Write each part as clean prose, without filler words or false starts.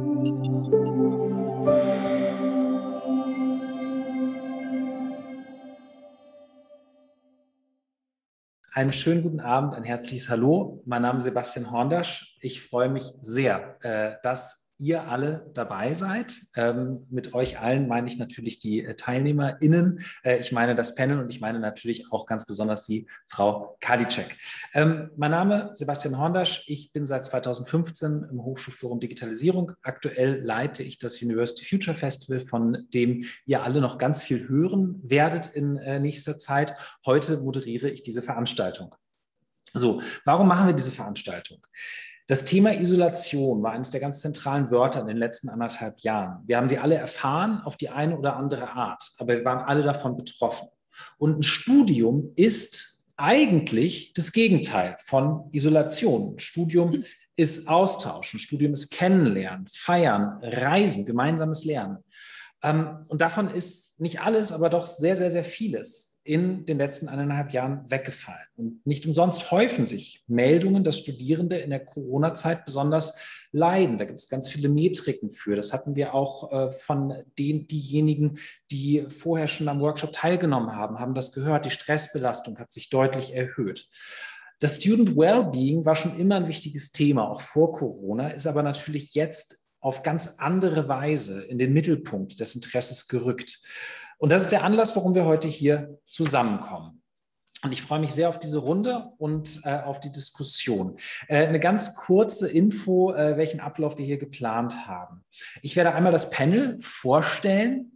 Einen schönen guten Abend, ein herzliches Hallo. Mein Name ist Sebastian Horndasch. Ich freue mich sehr, dass ihr alle dabei seid. Mit euch allen meine ich natürlich die TeilnehmerInnen. Ich meine das Panel und ich meine natürlich auch ganz besonders die Frau Karliczek. Mein Name ist Sebastian Horndasch. Ich bin seit 2015 im Hochschulforum Digitalisierung. Aktuell leite ich das University Future Festival, von dem ihr alle noch ganz viel hören werdet in nächster Zeit. Heute moderiere ich diese Veranstaltung. So, warum machen wir diese Veranstaltung? Das Thema Isolation war eines der ganz zentralen Wörter in den letzten 1,5 Jahren. Wir haben die alle erfahren auf die eine oder andere Art, aber wir waren alle davon betroffen. Und ein Studium ist eigentlich das Gegenteil von Isolation. Ein Studium ist Austausch, ein Studium ist Kennenlernen, Feiern, Reisen, gemeinsames Lernen. Und davon ist nicht alles, aber doch sehr, sehr, sehr vieles in den letzten 1,5 Jahren weggefallen. Und nicht umsonst häufen sich Meldungen, dass Studierende in der Corona-Zeit besonders leiden. Da gibt es ganz viele Metriken für. Das hatten wir auch von diejenigen, die vorher schon am Workshop teilgenommen haben, haben das gehört. Die Stressbelastung hat sich deutlich erhöht. Das Student Wellbeing war schon immer ein wichtiges Thema, auch vor Corona, ist aber natürlich jetzt auf ganz andere Weise in den Mittelpunkt des Interesses gerückt. Und das ist der Anlass, warum wir heute hier zusammenkommen. Und ich freue mich sehr auf diese Runde und auf die Diskussion. Eine ganz kurze Info, welchen Ablauf wir hier geplant haben. Ich werde einmal das Panel vorstellen.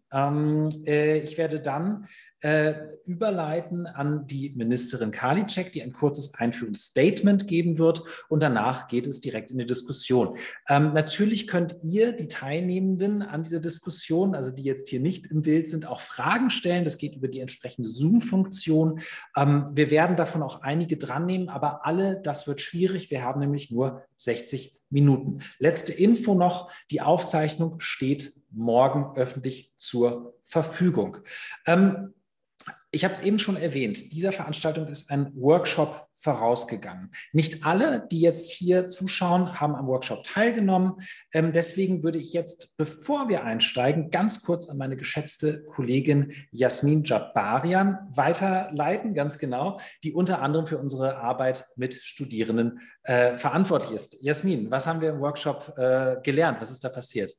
Ich werde dann überleiten an die Ministerin Karliczek, die ein kurzes einführendes Statement geben wird, und danach geht es direkt in die Diskussion. Natürlich könnt ihr, die Teilnehmenden an dieser Diskussion, also die jetzt hier nicht im Bild sind, auch Fragen stellen. Das geht über die entsprechende Zoom-Funktion. Wir werden davon auch einige dran nehmen, aber alle, das wird schwierig. Wir haben nämlich nur 60 Minuten. Letzte Info noch, die Aufzeichnung steht morgen öffentlich zur Verfügung. Ich habe es eben schon erwähnt, dieser Veranstaltung ist ein Workshop vorausgegangen. Nicht alle, die jetzt hier zuschauen, haben am Workshop teilgenommen. Deswegen würde ich jetzt, bevor wir einsteigen, ganz kurz an meine geschätzte Kollegin Jasmin Jabbarian weiterleiten, ganz genau, die unter anderem für unsere Arbeit mit Studierenden verantwortlich ist. Jasmin, was haben wir im Workshop gelernt? Was ist da passiert?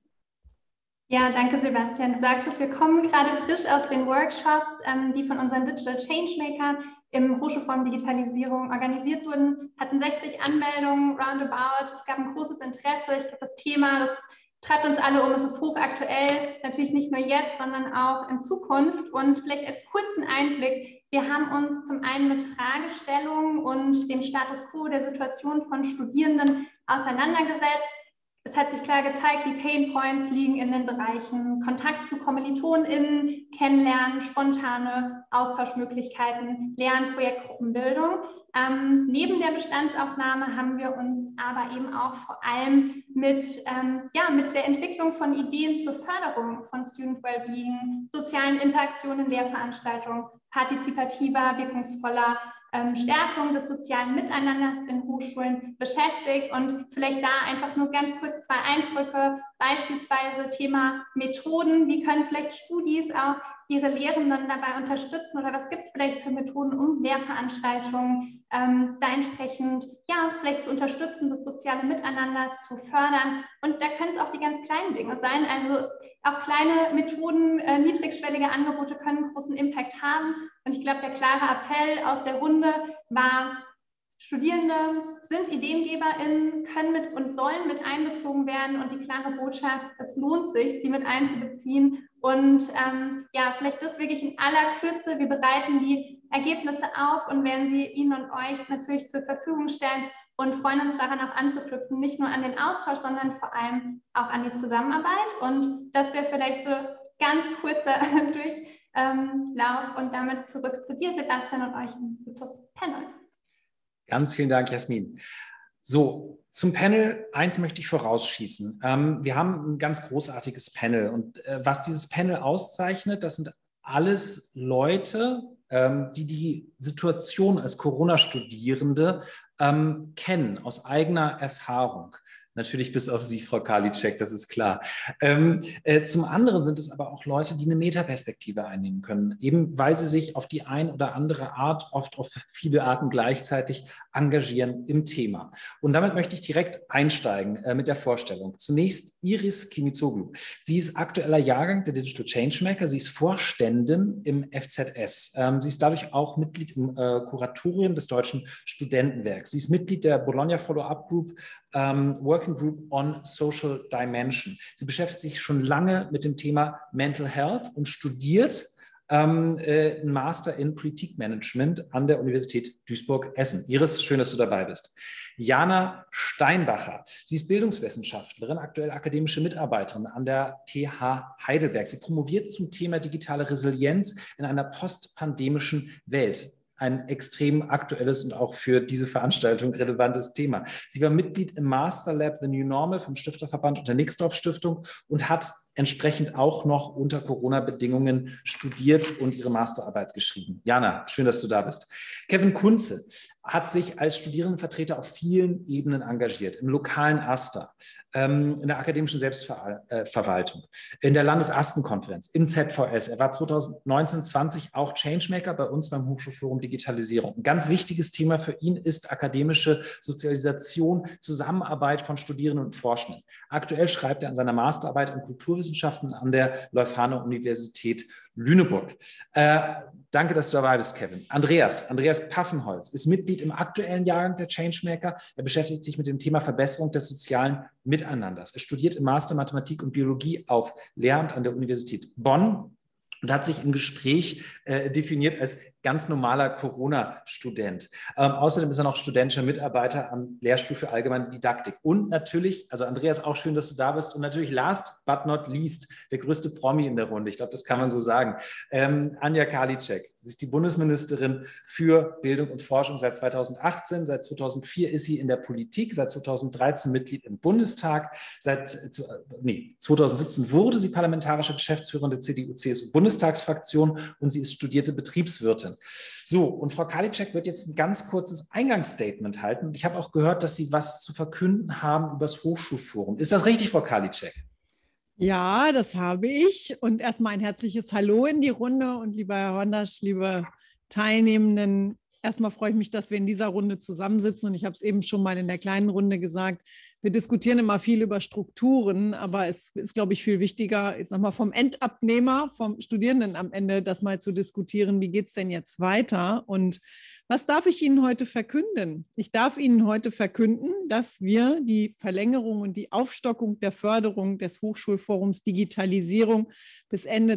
Ja, danke Sebastian. Du sagst es, wir kommen gerade frisch aus den Workshops, die von unseren Digital Changemakern im Hochschulforum Digitalisierung organisiert wurden, hatten 60 Anmeldungen roundabout. Es gab ein großes Interesse. Ich glaube, das Thema, das treibt uns alle um. Es ist hochaktuell, natürlich nicht nur jetzt, sondern auch in Zukunft. Und vielleicht als kurzen Einblick, wir haben uns zum einen mit Fragestellungen und dem Status quo der Situation von Studierenden auseinandergesetzt. Es hat sich klar gezeigt, die Pain Points liegen in den Bereichen Kontakt zu KommilitonInnen, Kennenlernen, spontane Austauschmöglichkeiten, Lernen, Projektgruppenbildung. Neben der Bestandsaufnahme haben wir uns aber eben auch vor allem mit der Entwicklung von Ideen zur Förderung von Student Wellbeing, sozialen Interaktionen in Lehrveranstaltungen, partizipativer, wirkungsvoller Stärkung des sozialen Miteinanders in Hochschulen beschäftigt. Und vielleicht da einfach nur ganz kurz 2 Eindrücke, beispielsweise Thema Methoden. Wie können vielleicht Studis auch ihre Lehrenden dabei unterstützen, oder was gibt es vielleicht für Methoden, um Lehrveranstaltungen da entsprechend vielleicht zu unterstützen, das soziale Miteinander zu fördern. Und da können es auch die ganz kleinen Dinge sein. Also auch kleine Methoden, niedrigschwellige Angebote können großen Impact haben. Und ich glaube, der klare Appell aus der Runde war, Studierende sind IdeengeberInnen, können mit und sollen mit einbezogen werden, und die klare Botschaft, es lohnt sich, sie mit einzubeziehen. Und vielleicht das wirklich in aller Kürze. Wir bereiten die Ergebnisse auf und werden sie Ihnen und euch natürlich zur Verfügung stellen und freuen uns daran auch anzuknüpfen, nicht nur an den Austausch, sondern vor allem auch an die Zusammenarbeit. Und das wäre vielleicht so ganz kurzer Durchlauf, und damit zurück zu dir, Sebastian, und euch ein gutes Panel. Ganz vielen Dank, Jasmin. So, zum Panel, eins möchte ich vorausschießen. Wir haben ein ganz großartiges Panel, und was dieses Panel auszeichnet, das sind alles Leute, die die Situation als Corona-Studierende kennen aus eigener Erfahrung. Natürlich bis auf Sie, Frau Karliczek, das ist klar. Zum anderen sind es aber auch Leute, die eine Metaperspektive einnehmen können, eben weil sie sich auf die ein oder andere Art, oft auf viele Arten gleichzeitig engagieren im Thema. Und damit möchte ich direkt einsteigen mit der Vorstellung. Zunächst Iris Kimizoglu. Sie ist aktueller Jahrgang der Digital Changemaker. Sie ist Vorständin im FZS. Sie ist dadurch auch Mitglied im Kuratorium des Deutschen Studentenwerks. Sie ist Mitglied der Bologna Follow-up Group, Working Group on Social Dimension. Sie beschäftigt sich schon lange mit dem Thema Mental Health und studiert einen Master in Politikmanagement an der Universität Duisburg-Essen. Iris, schön, dass du dabei bist. Jana Steinbacher. Sie ist Bildungswissenschaftlerin, aktuell akademische Mitarbeiterin an der PH Heidelberg. Sie promoviert zum Thema digitale Resilienz in einer postpandemischen Welt. Ein extrem aktuelles und auch für diese Veranstaltung relevantes Thema. Sie war Mitglied im Master Lab The New Normal vom Stifterverband und der Nixdorf Stiftung und hat entsprechend auch noch unter Corona-Bedingungen studiert und ihre Masterarbeit geschrieben. Jana, schön, dass du da bist. Kevin Kunze hat sich als Studierendenvertreter auf vielen Ebenen engagiert, im lokalen AStA, in der akademischen Selbstverwaltung, in der Landesastenkonferenz, im ZVS. Er war 2019/20 auch Changemaker bei uns beim Hochschulforum Digitalisierung. Ein ganz wichtiges Thema für ihn ist akademische Sozialisation, Zusammenarbeit von Studierenden und Forschenden. Aktuell schreibt er an seiner Masterarbeit in Kulturwissenschaften an der Leuphana-Universität Lüneburg. Danke, dass du dabei bist, Kevin. Andreas Paffenholz ist Mitglied im aktuellen Jahrgang der Changemaker. Er beschäftigt sich mit dem Thema Verbesserung des sozialen Miteinanders. Er studiert im Master Mathematik und Biologie auf Lehramt an der Universität Bonn und hat sich im Gespräch definiert als ganz normaler Corona-Student. Außerdem ist er noch studentischer Mitarbeiter am Lehrstuhl für allgemeine Didaktik. Und natürlich, also Andreas, auch schön, dass du da bist. Und natürlich last but not least, der größte Promi in der Runde. Ich glaube, das kann man so sagen. Anja Karliczek. Sie ist die Bundesministerin für Bildung und Forschung seit 2018. Seit 2004 ist sie in der Politik. Seit 2013 Mitglied im Bundestag. 2017 wurde sie parlamentarische Geschäftsführerin der CDU-CSU-Bundestagsfraktion und sie ist studierte Betriebswirtin. So, und Frau Karliczek wird jetzt ein ganz kurzes Eingangsstatement halten. Und ich habe auch gehört, dass Sie was zu verkünden haben über das Hochschulforum. Ist das richtig, Frau Karliczek? Ja, das habe ich. Und erstmal ein herzliches Hallo in die Runde. Und lieber Herr Hondasch, liebe Teilnehmenden, erstmal freue ich mich, dass wir in dieser Runde zusammensitzen. Und ich habe es eben schon mal in der kleinen Runde gesagt, wir diskutieren immer viel über Strukturen, aber es ist, glaube ich, viel wichtiger, ich sag mal, vom Endabnehmer, vom Studierenden am Ende, das mal zu diskutieren, wie geht es denn jetzt weiter? Und was darf ich Ihnen heute verkünden? Ich darf Ihnen heute verkünden, dass wir die Verlängerung und die Aufstockung der Förderung des Hochschulforums Digitalisierung bis Ende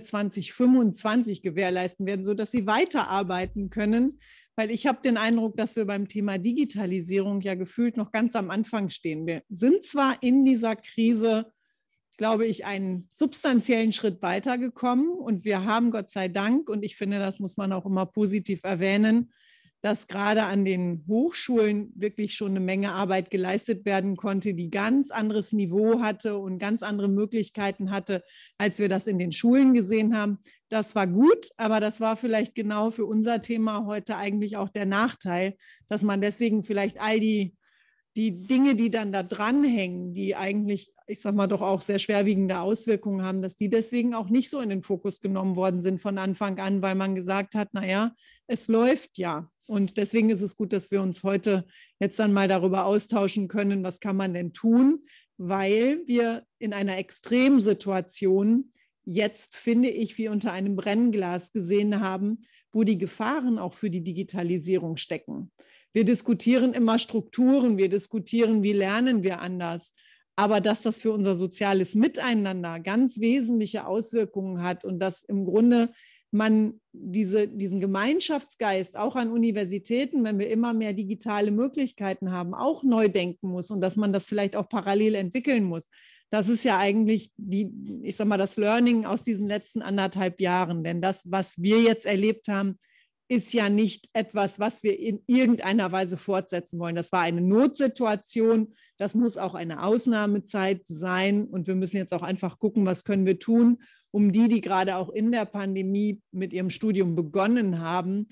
2025 gewährleisten werden, sodass Sie weiterarbeiten können. Weil ich habe den Eindruck, dass wir beim Thema Digitalisierung ja gefühlt noch ganz am Anfang stehen. Wir sind zwar in dieser Krise, glaube ich, einen substanziellen Schritt weitergekommen und wir haben Gott sei Dank, und ich finde, das muss man auch immer positiv erwähnen, dass gerade an den Hochschulen wirklich schon eine Menge Arbeit geleistet werden konnte, die ganz anderes Niveau hatte und ganz andere Möglichkeiten hatte, als wir das in den Schulen gesehen haben. Das war gut, aber das war vielleicht genau für unser Thema heute eigentlich auch der Nachteil, dass man deswegen vielleicht all die Dinge, die dann da dranhängen, die eigentlich, ich sag mal, doch auch sehr schwerwiegende Auswirkungen haben, dass die deswegen auch nicht so in den Fokus genommen worden sind von Anfang an, weil man gesagt hat, naja, es läuft ja. Und deswegen ist es gut, dass wir uns heute jetzt dann mal darüber austauschen können, was kann man denn tun, weil wir in einer Extremsituation jetzt, finde ich, wie unter einem Brennglas gesehen haben, wo die Gefahren auch für die Digitalisierung stecken. Wir diskutieren immer Strukturen, wir diskutieren, wie lernen wir anders. Aber dass das für unser soziales Miteinander ganz wesentliche Auswirkungen hat und dass im Grunde man diesen Gemeinschaftsgeist auch an Universitäten, wenn wir immer mehr digitale Möglichkeiten haben, auch neu denken muss und dass man das vielleicht auch parallel entwickeln muss. Das ist ja eigentlich ich sag mal, das Learning aus diesen letzten 1,5 Jahren. Denn das, was wir jetzt erlebt haben, ist ja nicht etwas, was wir in irgendeiner Weise fortsetzen wollen. Das war eine Notsituation, das muss auch eine Ausnahmezeit sein und wir müssen jetzt auch einfach gucken, was können wir tun, um die gerade auch in der Pandemie mit ihrem Studium begonnen haben,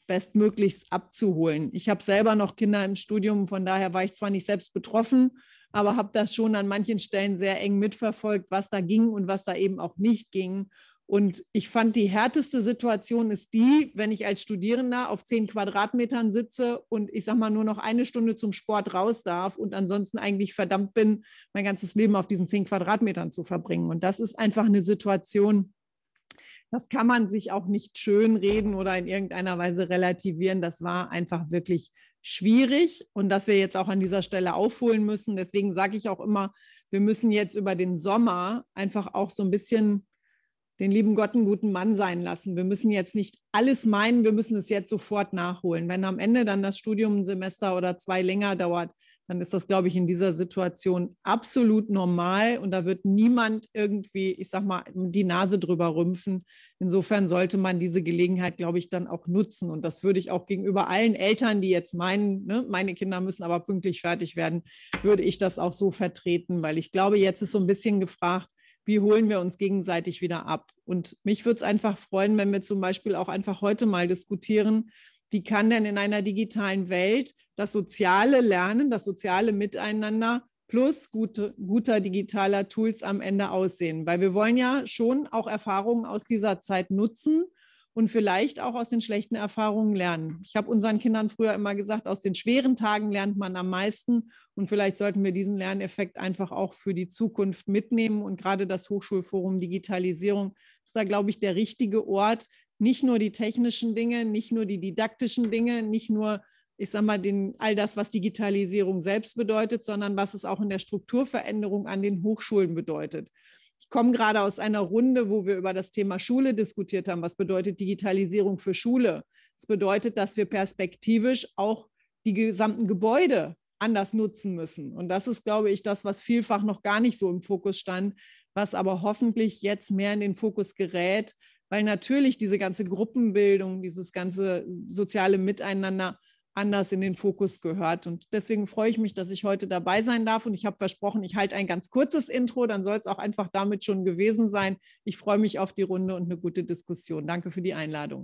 bestmöglichst abzuholen. Ich habe selber noch Kinder im Studium, von daher war ich zwar nicht selbst betroffen, aber habe das schon an manchen Stellen sehr eng mitverfolgt, was da ging und was da eben auch nicht ging. Und ich fand, die härteste Situation ist die, wenn ich als Studierender auf 10 Quadratmetern sitze und ich sage mal nur noch 1 Stunde zum Sport raus darf und ansonsten eigentlich verdammt bin, mein ganzes Leben auf diesen 10 Quadratmetern zu verbringen. Und das ist einfach eine Situation, das kann man sich auch nicht schönreden oder in irgendeiner Weise relativieren. Das war einfach wirklich schwierig und dass wir jetzt auch an dieser Stelle aufholen müssen. Deswegen sage ich auch immer, wir müssen jetzt über den Sommer einfach auch so ein bisschen den lieben Gott einen guten Mann sein lassen. Wir müssen jetzt nicht alles meinen, wir müssen es jetzt sofort nachholen. Wenn am Ende dann das Studium ein Semester oder 2 länger dauert, dann ist das, glaube ich, in dieser Situation absolut normal und da wird niemand irgendwie, ich sag mal, die Nase drüber rümpfen. Insofern sollte man diese Gelegenheit, glaube ich, dann auch nutzen und das würde ich auch gegenüber allen Eltern, die jetzt meinen, ne, meine Kinder müssen aber pünktlich fertig werden, würde ich das auch so vertreten, weil ich glaube, jetzt ist so ein bisschen gefragt, wie holen wir uns gegenseitig wieder ab? Und mich würde es einfach freuen, wenn wir zum Beispiel auch einfach heute mal diskutieren, wie kann denn in einer digitalen Welt das soziale Lernen, das soziale Miteinander plus guter digitaler Tools am Ende aussehen? Weil wir wollen ja schon auch Erfahrungen aus dieser Zeit nutzen und vielleicht auch aus den schlechten Erfahrungen lernen. Ich habe unseren Kindern früher immer gesagt, aus den schweren Tagen lernt man am meisten und vielleicht sollten wir diesen Lerneffekt einfach auch für die Zukunft mitnehmen und gerade das Hochschulforum Digitalisierung ist da, glaube ich, der richtige Ort, nicht nur die technischen Dinge, nicht nur die didaktischen Dinge, nicht nur, ich sage mal, all das, was Digitalisierung selbst bedeutet, sondern was es auch in der Strukturveränderung an den Hochschulen bedeutet. Ich komme gerade aus einer Runde, wo wir über das Thema Schule diskutiert haben. Was bedeutet Digitalisierung für Schule? Es bedeutet, dass wir perspektivisch auch die gesamten Gebäude anders nutzen müssen. Und das ist, glaube ich, das, was vielfach noch gar nicht so im Fokus stand, was aber hoffentlich jetzt mehr in den Fokus gerät, weil natürlich diese ganze Gruppenbildung, dieses ganze soziale Miteinander anders in den Fokus gehört. Und deswegen freue ich mich, dass ich heute dabei sein darf. Und ich habe versprochen, ich halte ein ganz kurzes Intro, dann soll es auch einfach damit schon gewesen sein. Ich freue mich auf die Runde und eine gute Diskussion. Danke für die Einladung.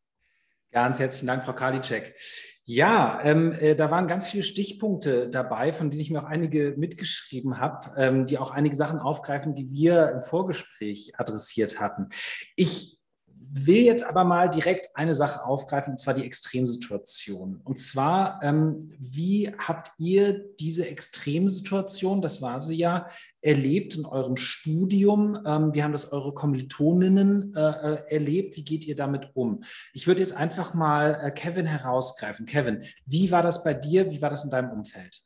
Ganz herzlichen Dank, Frau Karliczek. Ja, da waren ganz viele Stichpunkte dabei, von denen ich mir auch einige mitgeschrieben habe, die auch einige Sachen aufgreifen, die wir im Vorgespräch adressiert hatten. Ich will jetzt aber mal direkt eine Sache aufgreifen, und zwar die Extremsituation. Und zwar, wie habt ihr diese Extremsituation, das war sie ja, erlebt in eurem Studium? Wie haben das eure Kommilitoninnen erlebt? Wie geht ihr damit um? Ich würde jetzt einfach mal Kevin herausgreifen. Kevin, wie war das bei dir? Wie war das in deinem Umfeld?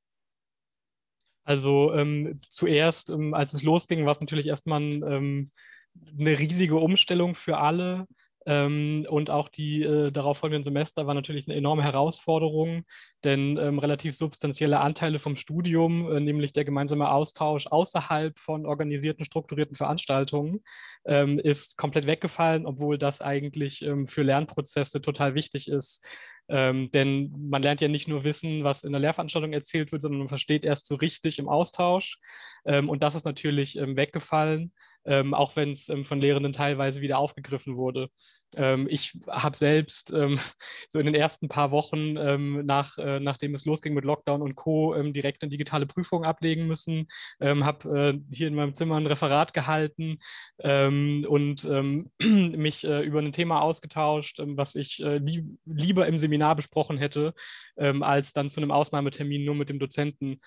Also zuerst, als es losging, war es natürlich erstmal eine riesige Umstellung für alle. Und auch die darauf folgenden Semester war natürlich eine enorme Herausforderung, denn relativ substanzielle Anteile vom Studium, nämlich der gemeinsame Austausch außerhalb von organisierten, strukturierten Veranstaltungen, ist komplett weggefallen, obwohl das eigentlich für Lernprozesse total wichtig ist. Denn man lernt ja nicht nur Wissen, was in der Lehrveranstaltung erzählt wird, sondern man versteht erst so richtig im Austausch. Und das ist natürlich weggefallen. Auch wenn es von Lehrenden teilweise wieder aufgegriffen wurde. Ich habe selbst so in den ersten paar Wochen, nachdem es losging mit Lockdown und Co., direkt eine digitale Prüfung ablegen müssen, habe hier in meinem Zimmer ein Referat gehalten und mich über ein Thema ausgetauscht, was ich lieber im Seminar besprochen hätte, als dann zu einem Ausnahmetermin nur mit dem Dozenten.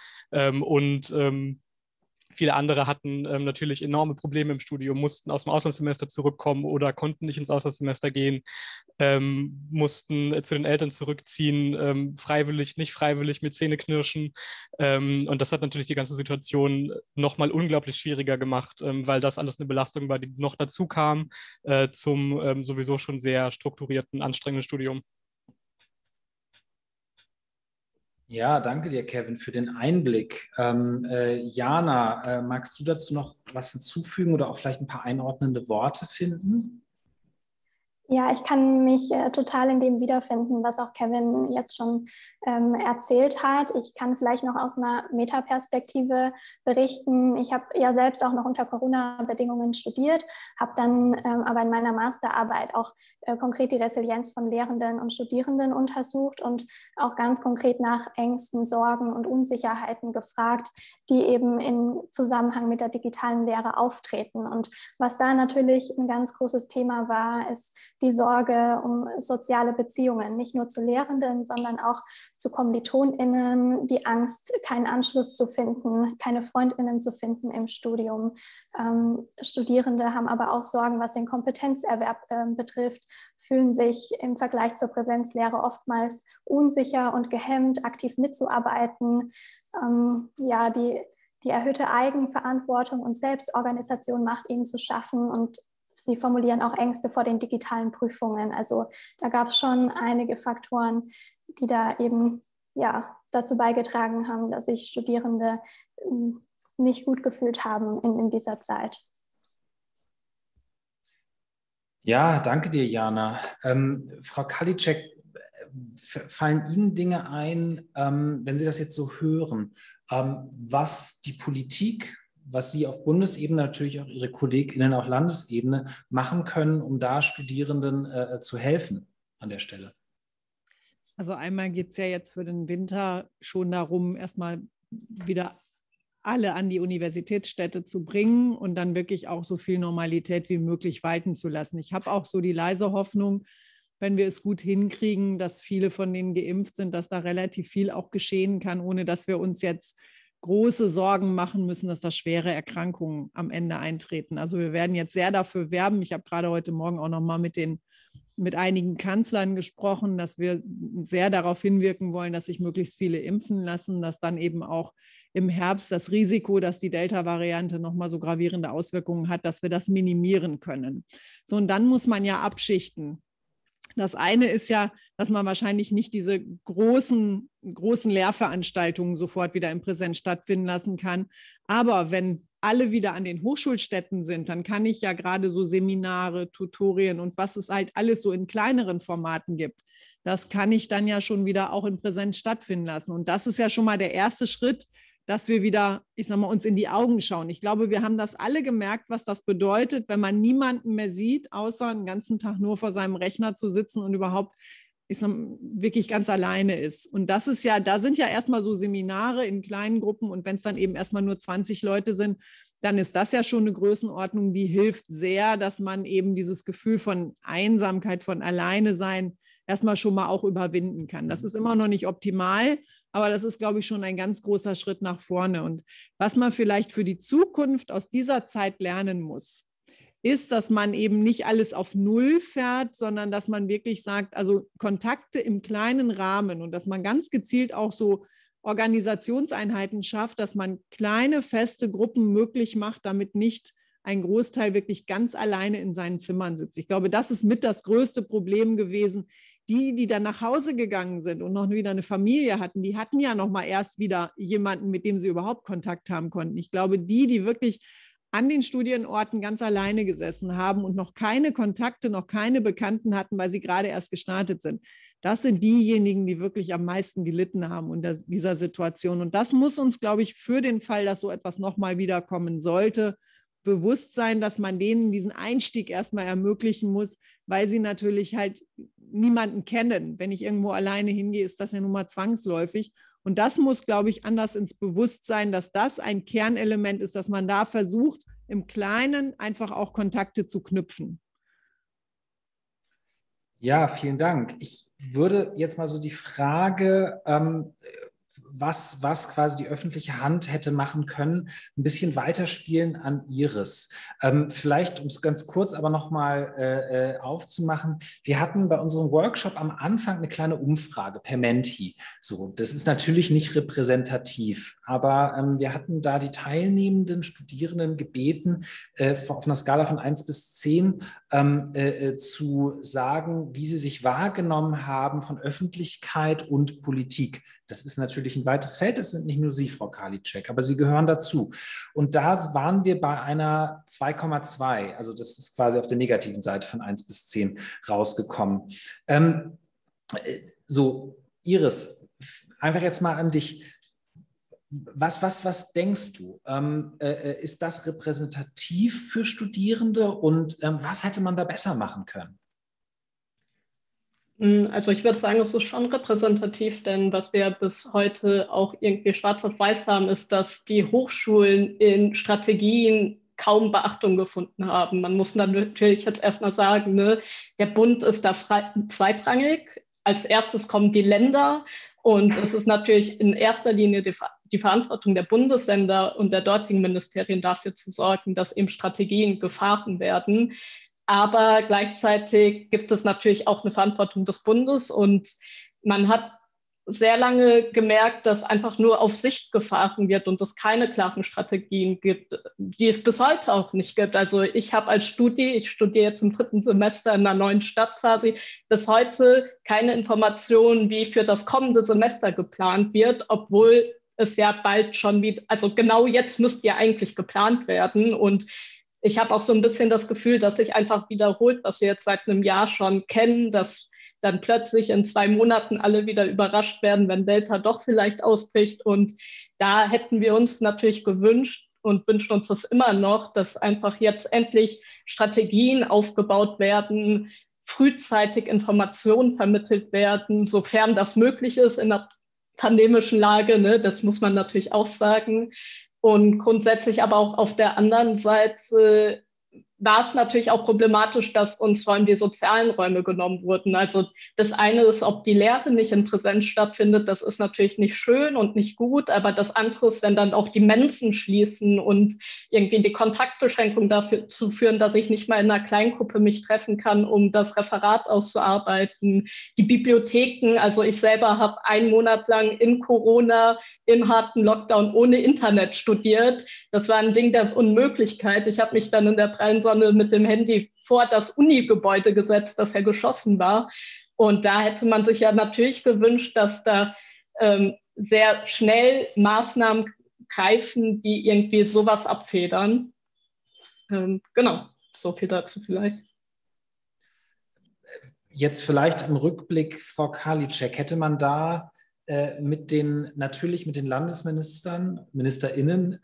Viele andere hatten natürlich enorme Probleme im Studium, mussten aus dem Auslandssemester zurückkommen oder konnten nicht ins Auslandssemester gehen, mussten zu den Eltern zurückziehen, freiwillig, nicht freiwillig, mit Zähneknirschen. Und das hat natürlich die ganze Situation nochmal unglaublich schwieriger gemacht, weil das alles eine Belastung war, die noch dazu kam zum sowieso schon sehr strukturierten, anstrengenden Studium. Ja, danke dir, Kevin, für den Einblick. Jana, magst du dazu noch was hinzufügen oder auch vielleicht ein paar einordnende Worte finden? Ja, ich kann mich total in dem wiederfinden, was auch Kevin jetzt schon erzählt hat. Ich kann vielleicht noch aus einer Metaperspektive berichten. Ich habe ja selbst auch noch unter Corona-Bedingungen studiert, habe dann aber in meiner Masterarbeit auch konkret die Resilienz von Lehrenden und Studierenden untersucht und auch ganz konkret nach Ängsten, Sorgen und Unsicherheiten gefragt, die eben im Zusammenhang mit der digitalen Lehre auftreten. Und was da natürlich ein ganz großes Thema war, ist die Sorge um soziale Beziehungen, nicht nur zu Lehrenden, sondern auch zu KommilitonInnen, die Angst, keinen Anschluss zu finden, keine FreundInnen zu finden im Studium. Studierende haben aber auch Sorgen, was den Kompetenzerwerb betrifft, fühlen sich im Vergleich zur Präsenzlehre oftmals unsicher und gehemmt, aktiv mitzuarbeiten. Ja, die erhöhte Eigenverantwortung und Selbstorganisation macht ihnen zu schaffen und sie formulieren auch Ängste vor den digitalen Prüfungen. Also da gab es schon einige Faktoren, die da eben ja, dazu beigetragen haben, dass sich Studierende nicht gut gefühlt haben in dieser Zeit. Ja, danke dir, Jana. Frau Karliczek, fallen Ihnen Dinge ein, wenn Sie das jetzt so hören, was die Politik, was Sie auf Bundesebene, natürlich auch Ihre KollegInnen auf Landesebene machen können, um da Studierenden zu helfen an der Stelle? Also einmal geht es ja jetzt für den Winter schon darum, erstmal wieder alle an die Universitätsstädte zu bringen und dann wirklich auch so viel Normalität wie möglich walten zu lassen. Ich habe auch so die leise Hoffnung, wenn wir es gut hinkriegen, dass viele von denen geimpft sind, dass da relativ viel auch geschehen kann, ohne dass wir uns jetzt große Sorgen machen müssen, dass da schwere Erkrankungen am Ende eintreten. Also wir werden jetzt sehr dafür werben. Ich habe gerade heute Morgen auch noch mal mit einigen Kanzlern gesprochen, dass wir sehr darauf hinwirken wollen, dass sich möglichst viele impfen lassen, dass dann eben auch im Herbst das Risiko, dass die Delta-Variante nochmal so gravierende Auswirkungen hat, dass wir das minimieren können. So, und dann muss man ja abschichten. Das eine ist ja, dass man wahrscheinlich nicht diese großen Lehrveranstaltungen sofort wieder in Präsenz stattfinden lassen kann. Aber wenn alle wieder an den Hochschulstätten sind, dann kann ich ja gerade so Seminare, Tutorien und was es halt alles so in kleineren Formaten gibt, das kann ich dann ja schon wieder auch in Präsenz stattfinden lassen. Und das ist ja schon mal der erste Schritt, dass wir wieder, ich sag mal, uns in die Augen schauen. Ich glaube, wir haben das alle gemerkt, was das bedeutet, wenn man niemanden mehr sieht, außer den ganzen Tag nur vor seinem Rechner zu sitzen und überhaupt wirklich ganz alleine ist. Und das ist ja, da sind ja erstmal so Seminare in kleinen Gruppen und wenn es dann eben erstmal nur 20 Leute sind, dann ist das ja schon eine Größenordnung, die hilft sehr, dass man eben dieses Gefühl von Einsamkeit, von Alleine sein erstmal schon mal auch überwinden kann. Das ist immer noch nicht optimal, aber das ist, glaube ich, schon ein ganz großer Schritt nach vorne. Und was man vielleicht für die Zukunft aus dieser Zeit lernen muss, ist, dass man eben nicht alles auf Null fährt, sondern dass man wirklich sagt, also Kontakte im kleinen Rahmen und dass man ganz gezielt auch so Organisationseinheiten schafft, dass man kleine, feste Gruppen möglich macht, damit nicht ein Großteil wirklich ganz alleine in seinen Zimmern sitzt. Ich glaube, das ist mit das größte Problem gewesen. Die dann nach Hause gegangen sind und noch wieder eine Familie hatten, die hatten ja noch mal erst wieder jemanden, mit dem sie überhaupt Kontakt haben konnten. Ich glaube, die wirklich an den Studienorten ganz alleine gesessen haben und noch keine Kontakte, noch keine Bekannten hatten, weil sie gerade erst gestartet sind. Das sind diejenigen, die wirklich am meisten gelitten haben unter dieser Situation. Und das muss uns, glaube ich, für den Fall, dass so etwas nochmal wiederkommen sollte, bewusst sein, dass man denen diesen Einstieg erstmal ermöglichen muss, weil sie natürlich halt niemanden kennen. Wenn ich irgendwo alleine hingehe, ist das ja nun mal zwangsläufig. Und das muss, glaube ich, anders ins Bewusstsein, dass das ein Kernelement ist, dass man da versucht, im Kleinen einfach auch Kontakte zu knüpfen. Ja, vielen Dank. Ich würde jetzt mal so die Frage, was quasi die öffentliche Hand hätte machen können, ein bisschen weiterspielen an Iris. Vielleicht, um es ganz kurz aber nochmal aufzumachen, wir hatten bei unserem Workshop am Anfang eine kleine Umfrage per Menti. So, das ist natürlich nicht repräsentativ, aber wir hatten da die teilnehmenden Studierenden gebeten, auf einer Skala von 1 bis 10, zu sagen, wie Sie sich wahrgenommen haben von Öffentlichkeit und Politik. Das ist natürlich ein weites Feld, das sind nicht nur Sie, Frau Karliczek, aber Sie gehören dazu. Und da waren wir bei einer 2,2, also das ist quasi auf der negativen Seite von 1 bis 10 rausgekommen. So, Iris, einfach jetzt mal an dich. Was denkst du? Ist das repräsentativ für Studierende und was hätte man da besser machen können? Also ich würde sagen, es ist schon repräsentativ, denn was wir bis heute auch irgendwie schwarz auf weiß haben, ist, dass die Hochschulen in Strategien kaum Beachtung gefunden haben. Man muss dann natürlich jetzt erstmal sagen, ne, der Bund ist da zweitrangig. Als erstes kommen die Länder und es ist natürlich in erster Linie die Verantwortung der Bundesländer und der dortigen Ministerien dafür zu sorgen, dass eben Strategien gefahren werden. Aber gleichzeitig gibt es natürlich auch eine Verantwortung des Bundes und man hat sehr lange gemerkt, dass einfach nur auf Sicht gefahren wird und es keine klaren Strategien gibt, die es bis heute auch nicht gibt. Also ich habe als ich studiere jetzt im 3. Semester in einer neuen Stadt quasi, bis heute keine Informationen, wie für das kommende Semester geplant wird, obwohl es ja bald schon wieder, also genau jetzt müsste ja eigentlich geplant werden. Und ich habe auch so ein bisschen das Gefühl, dass sich einfach wiederholt, was wir jetzt seit einem Jahr schon kennen, dass dann plötzlich in 2 Monaten alle wieder überrascht werden, wenn Delta doch vielleicht ausbricht. Und da hätten wir uns natürlich gewünscht und wünschen uns das immer noch, dass einfach jetzt endlich Strategien aufgebaut werden, frühzeitig Informationen vermittelt werden, sofern das möglich ist in der pandemischen Lage, ne? Das muss man natürlich auch sagen. Und grundsätzlich aber auch auf der anderen Seite war es natürlich auch problematisch, dass uns vor allem die sozialen Räume genommen wurden. Also das eine ist, ob die Lehre nicht in Präsenz stattfindet, das ist natürlich nicht schön und nicht gut, aber das andere ist, wenn dann auch die Mensen schließen und irgendwie die Kontaktbeschränkung dafür zu führen, dass ich nicht mal in einer Kleingruppe mich treffen kann, um das Referat auszuarbeiten. Die Bibliotheken, also ich selber habe 1 Monat lang in Corona im harten Lockdown ohne Internet studiert. Das war ein Ding der Unmöglichkeit. Ich habe mich dann in der prallen Sonne mit dem Handy vor das Uni-Gebäude gesetzt, das ja geschossen war. Und da hätte man sich ja natürlich gewünscht, dass da sehr schnell Maßnahmen greifen, die irgendwie sowas abfedern. Genau, so viel dazu vielleicht. Jetzt vielleicht im Rückblick, Frau Karliczek, hätte man da natürlich mit den Landesministern, MinisterInnen,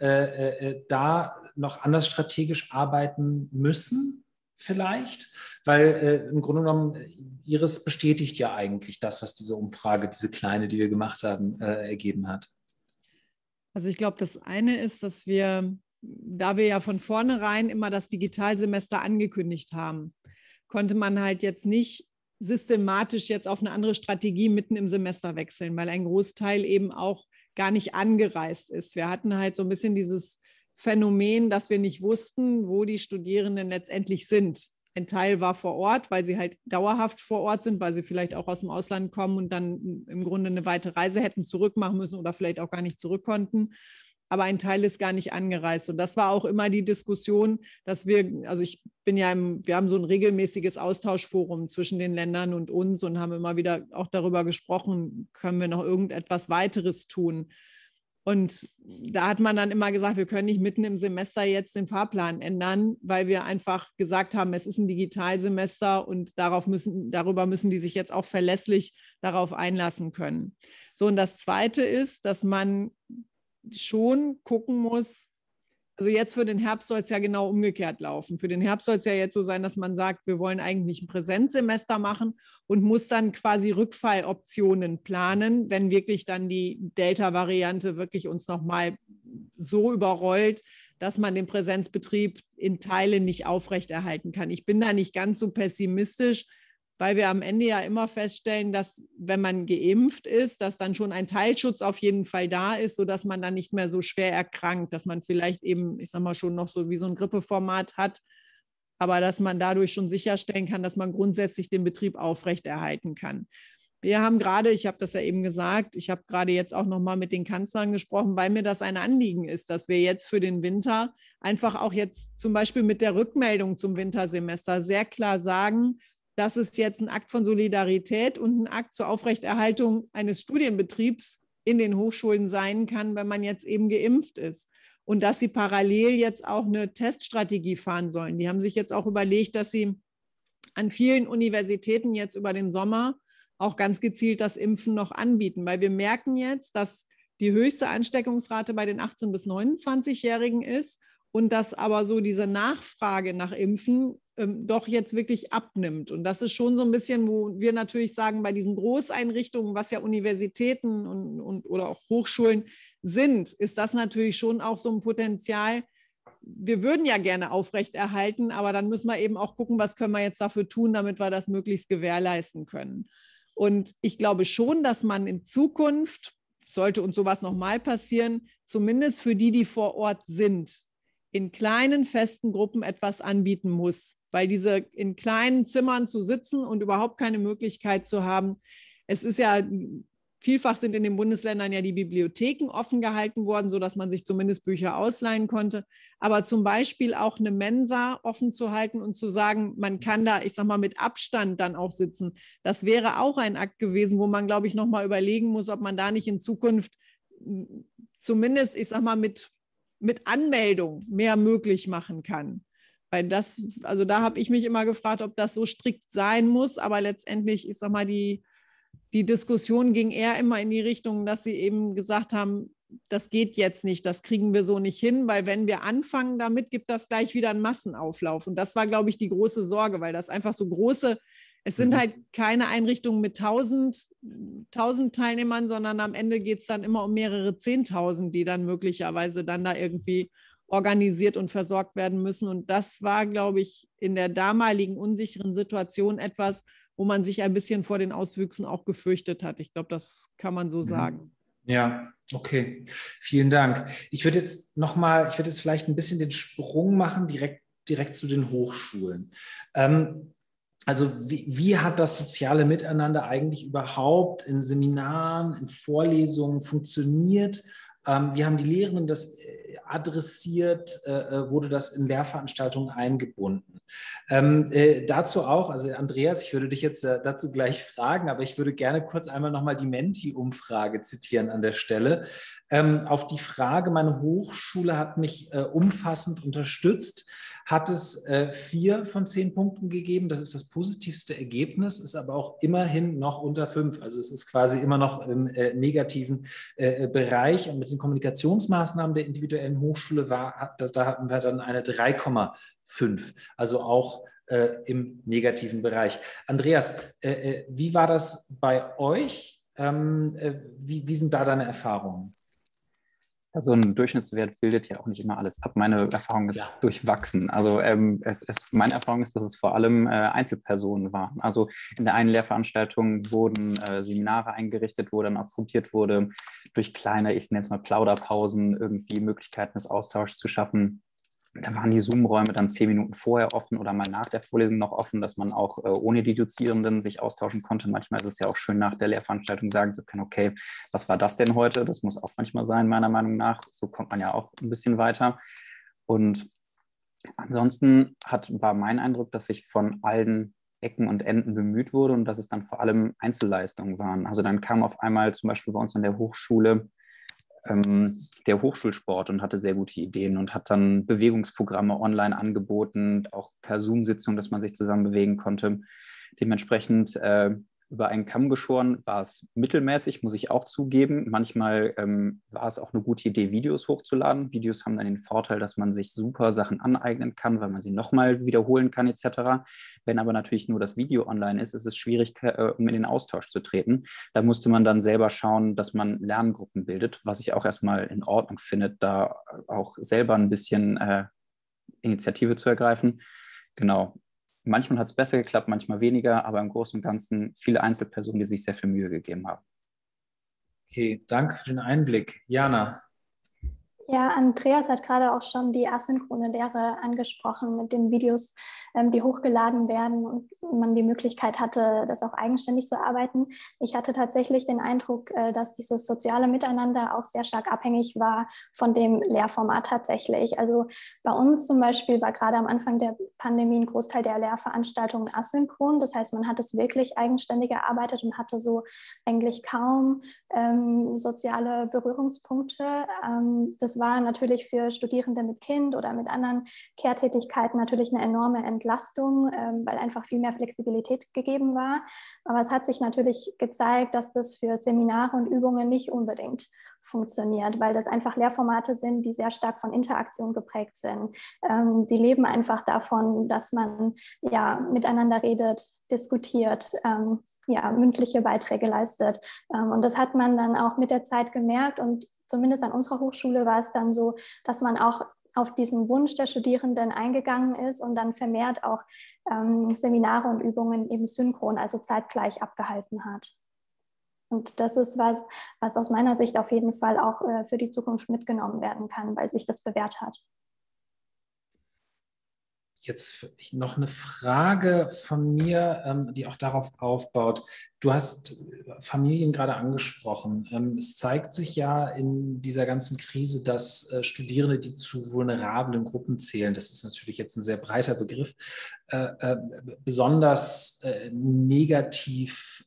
da noch anders strategisch arbeiten müssen, vielleicht? Weil im Grunde genommen, Iris bestätigt ja eigentlich das, was diese Umfrage, diese kleine, die wir gemacht haben, ergeben hat. Also ich glaube, das eine ist, dass wir, da wir ja von vornherein immer das Digitalsemester angekündigt haben, konnte man halt jetzt nicht systematisch jetzt auf eine andere Strategie mitten im Semester wechseln, weil ein Großteil eben auch gar nicht angereist ist. Wir hatten halt so ein bisschen dieses Phänomen, dass wir nicht wussten, wo die Studierenden letztendlich sind. Ein Teil war vor Ort, weil sie halt dauerhaft vor Ort sind, weil sie vielleicht auch aus dem Ausland kommen und dann im Grunde eine weite Reise hätten zurückmachen müssen oder vielleicht auch gar nicht zurück konnten. Aber ein Teil ist gar nicht angereist. Und das war auch immer die Diskussion, dass wir, also wir haben so ein regelmäßiges Austauschforum zwischen den Ländern und uns und haben immer wieder auch darüber gesprochen, können wir noch irgendetwas weiteres tun? Und da hat man dann immer gesagt, wir können nicht mitten im Semester jetzt den Fahrplan ändern, weil wir einfach gesagt haben, es ist ein Digitalsemester und darüber müssen die sich jetzt auch verlässlich darauf einlassen können. So, und das Zweite ist, dass man schon gucken muss, also jetzt für den Herbst soll es ja genau umgekehrt laufen. Für den Herbst soll es ja jetzt so sein, dass man sagt, wir wollen eigentlich ein Präsenzsemester machen und muss dann quasi Rückfalloptionen planen, wenn wirklich dann die Delta-Variante wirklich uns nochmal so überrollt, dass man den Präsenzbetrieb in Teilen nicht aufrechterhalten kann. Ich bin da nicht ganz so pessimistisch, weil wir am Ende ja immer feststellen, dass wenn man geimpft ist, dass dann schon ein Teilschutz auf jeden Fall da ist, sodass man dann nicht mehr so schwer erkrankt, dass man vielleicht eben, ich sag mal, schon noch so wie so ein Grippeformat hat, aber dass man dadurch schon sicherstellen kann, dass man grundsätzlich den Betrieb aufrechterhalten kann. wir haben gerade, ich habe das ja eben gesagt, ich habe gerade jetzt auch nochmal mit den Kanzlern gesprochen, weil mir das ein Anliegen ist, dass wir jetzt für den Winter einfach auch jetzt zum Beispiel mit der Rückmeldung zum Wintersemester sehr klar sagen, dass es jetzt ein Akt von Solidarität und ein Akt zur Aufrechterhaltung eines Studienbetriebs in den Hochschulen sein kann, wenn man jetzt eben geimpft ist. Und dass sie parallel jetzt auch eine Teststrategie fahren sollen. Die haben sich jetzt auch überlegt, dass sie an vielen Universitäten jetzt über den Sommer auch ganz gezielt das Impfen noch anbieten, weil wir merken jetzt, dass die höchste Ansteckungsrate bei den 18- bis 29-Jährigen ist und dass aber so diese Nachfrage nach Impfen doch jetzt wirklich abnimmt. Und das ist schon so ein bisschen, wo wir natürlich sagen, bei diesen Großeinrichtungen, was ja Universitäten oder auch Hochschulen sind, ist das natürlich schon auch so ein Potenzial. Wir würden ja gerne aufrechterhalten, aber dann müssen wir eben auch gucken, was können wir jetzt dafür tun, damit wir das möglichst gewährleisten können. Und ich glaube schon, dass man in Zukunft, sollte uns sowas nochmal passieren, zumindest für die, die vor Ort sind, in kleinen, festen Gruppen etwas anbieten muss. Weil diese in kleinen Zimmern zu sitzen und überhaupt keine Möglichkeit zu haben, es ist ja, vielfach sind in den Bundesländern ja die Bibliotheken offen gehalten worden, sodass man sich zumindest Bücher ausleihen konnte. Aber zum Beispiel auch eine Mensa offen zu halten und zu sagen, man kann da, ich sag mal, mit Abstand dann auch sitzen. Das wäre auch ein Akt gewesen, wo man, glaube ich, nochmal überlegen muss, ob man da nicht in Zukunft zumindest, ich sag mal, mit Anmeldung mehr möglich machen kann. Weil das, also da habe ich mich immer gefragt, ob das so strikt sein muss, aber letztendlich, ich sag mal, die Diskussion ging eher immer in die Richtung, dass sie eben gesagt haben, das geht jetzt nicht, das kriegen wir so nicht hin, weil wenn wir anfangen damit, gibt das gleich wieder einen Massenauflauf. Und das war, glaube ich, die große Sorge, weil das einfach so große, es sind halt keine Einrichtungen mit 1000 Teilnehmern, sondern am Ende geht es dann immer um mehrere 10.000, die dann möglicherweise dann da irgendwie organisiert und versorgt werden müssen. Und das war, glaube ich, in der damaligen unsicheren Situation etwas, wo man sich ein bisschen vor den Auswüchsen auch gefürchtet hat. Ich glaube, das kann man so sagen. Ja, okay. Vielen Dank. Ich würde jetzt vielleicht ein bisschen den Sprung machen, direkt zu den Hochschulen. Also wie hat das soziale Miteinander eigentlich überhaupt in Seminaren, in Vorlesungen funktioniert? Wie haben die Lehrenden das adressiert? Wurde das in Lehrveranstaltungen eingebunden? Dazu auch, also Andreas, ich würde dich jetzt dazu gleich fragen, aber ich würde gerne kurz einmal nochmal die Menti-Umfrage zitieren an der Stelle. Auf die Frage, meine Hochschule hat mich umfassend unterstützt, hat es 4 von 10 Punkten gegeben. Das ist das positivste Ergebnis, ist aber auch immerhin noch unter 5. Also es ist quasi immer noch im negativen Bereich. Und mit den Kommunikationsmaßnahmen der individuellen Hochschule da hatten wir dann eine 3,5. Also auch im negativen Bereich. Andreas, wie war das bei euch? Wie sind da deine Erfahrungen? Also ein Durchschnittswert bildet ja auch nicht immer alles ab. Meine Erfahrung ist durchwachsen. Also meine Erfahrung ist, dass es vor allem Einzelpersonen waren. Also in der einen Lehrveranstaltung wurden Seminare eingerichtet, wo dann auch probiert wurde, durch kleine, ich nenne es mal Plauderpausen, irgendwie Möglichkeiten des Austauschs zu schaffen. Da waren die Zoom-Räume dann 10 Minuten vorher offen oder mal nach der Vorlesung noch offen, dass man auch ohne die Dozierenden sich austauschen konnte. Manchmal ist es ja auch schön, nach der Lehrveranstaltung sagen zu können, okay, was war das denn heute? Das muss auch manchmal sein, meiner Meinung nach. So kommt man ja auch ein bisschen weiter. Und ansonsten war mein Eindruck, dass sich von allen Ecken und Enden bemüht wurde und dass es dann vor allem Einzelleistungen waren. Also dann kam auf einmal zum Beispiel bei uns an der Hochschule der Hochschulsport und hatte sehr gute Ideen und hat dann Bewegungsprogramme online angeboten, auch per Zoom-Sitzung, dass man sich zusammen bewegen konnte. Dementsprechend über einen Kamm geschoren war es mittelmäßig, muss ich auch zugeben. Manchmal war es auch eine gute Idee, Videos hochzuladen. Videos haben dann den Vorteil, dass man sich super Sachen aneignen kann, weil man sie nochmal wiederholen kann etc. Wenn aber natürlich nur das Video online ist, ist es schwierig, um in den Austausch zu treten. Da musste man dann selber schauen, dass man Lerngruppen bildet, was ich auch erstmal in Ordnung finde, da auch selber ein bisschen Initiative zu ergreifen. Genau. Manchmal hat es besser geklappt, manchmal weniger, aber im Großen und Ganzen viele Einzelpersonen, die sich sehr viel Mühe gegeben haben. Okay, danke für den Einblick. Jana. Ja, Andreas hat gerade auch schon die asynchrone Lehre angesprochen mit den Videos, die hochgeladen werden und man die Möglichkeit hatte, das auch eigenständig zu arbeiten. Ich hatte tatsächlich den Eindruck, dass dieses soziale Miteinander auch sehr stark abhängig war von dem Lehrformat tatsächlich. Also bei uns zum Beispiel war gerade am Anfang der Pandemie ein Großteil der Lehrveranstaltungen asynchron. Das heißt, man hat es wirklich eigenständig erarbeitet und hatte so eigentlich kaum soziale Berührungspunkte. Das war natürlich für Studierende mit Kind oder mit anderen Care-Tätigkeiten natürlich eine enorme Entlastung, weil einfach viel mehr Flexibilität gegeben war. Aber es hat sich natürlich gezeigt, dass das für Seminare und Übungen nicht unbedingt funktioniert, weil das einfach Lehrformate sind, die sehr stark von Interaktion geprägt sind. Die leben einfach davon, dass man ja miteinander redet, diskutiert, ja, mündliche Beiträge leistet. Und das hat man dann auch mit der Zeit gemerkt und zumindest an unserer Hochschule war es dann so, dass man auch auf diesen Wunsch der Studierenden eingegangen ist und dann vermehrt auch Seminare und Übungen eben synchron, also zeitgleich abgehalten hat. Und das ist was aus meiner Sicht auf jeden Fall auch für die Zukunft mitgenommen werden kann, weil sich das bewährt hat. Jetzt noch eine Frage von mir, die auch darauf aufbaut. Du hast Familien gerade angesprochen. Es zeigt sich ja in dieser ganzen Krise, dass Studierende, die zu vulnerablen Gruppen zählen, das ist natürlich jetzt ein sehr breiter Begriff, besonders negativ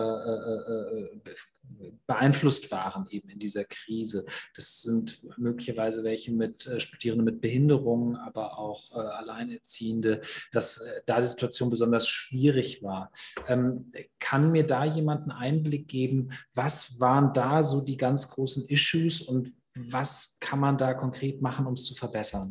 beeinflusst waren eben in dieser Krise. Das sind möglicherweise welche mit Studierenden mit Behinderungen, aber auch Alleinerziehende, dass da die Situation besonders schwierig war. Kann mir da jemand einen Einblick geben, was waren da so die ganz großen Issues und was kann man da konkret machen, um es zu verbessern?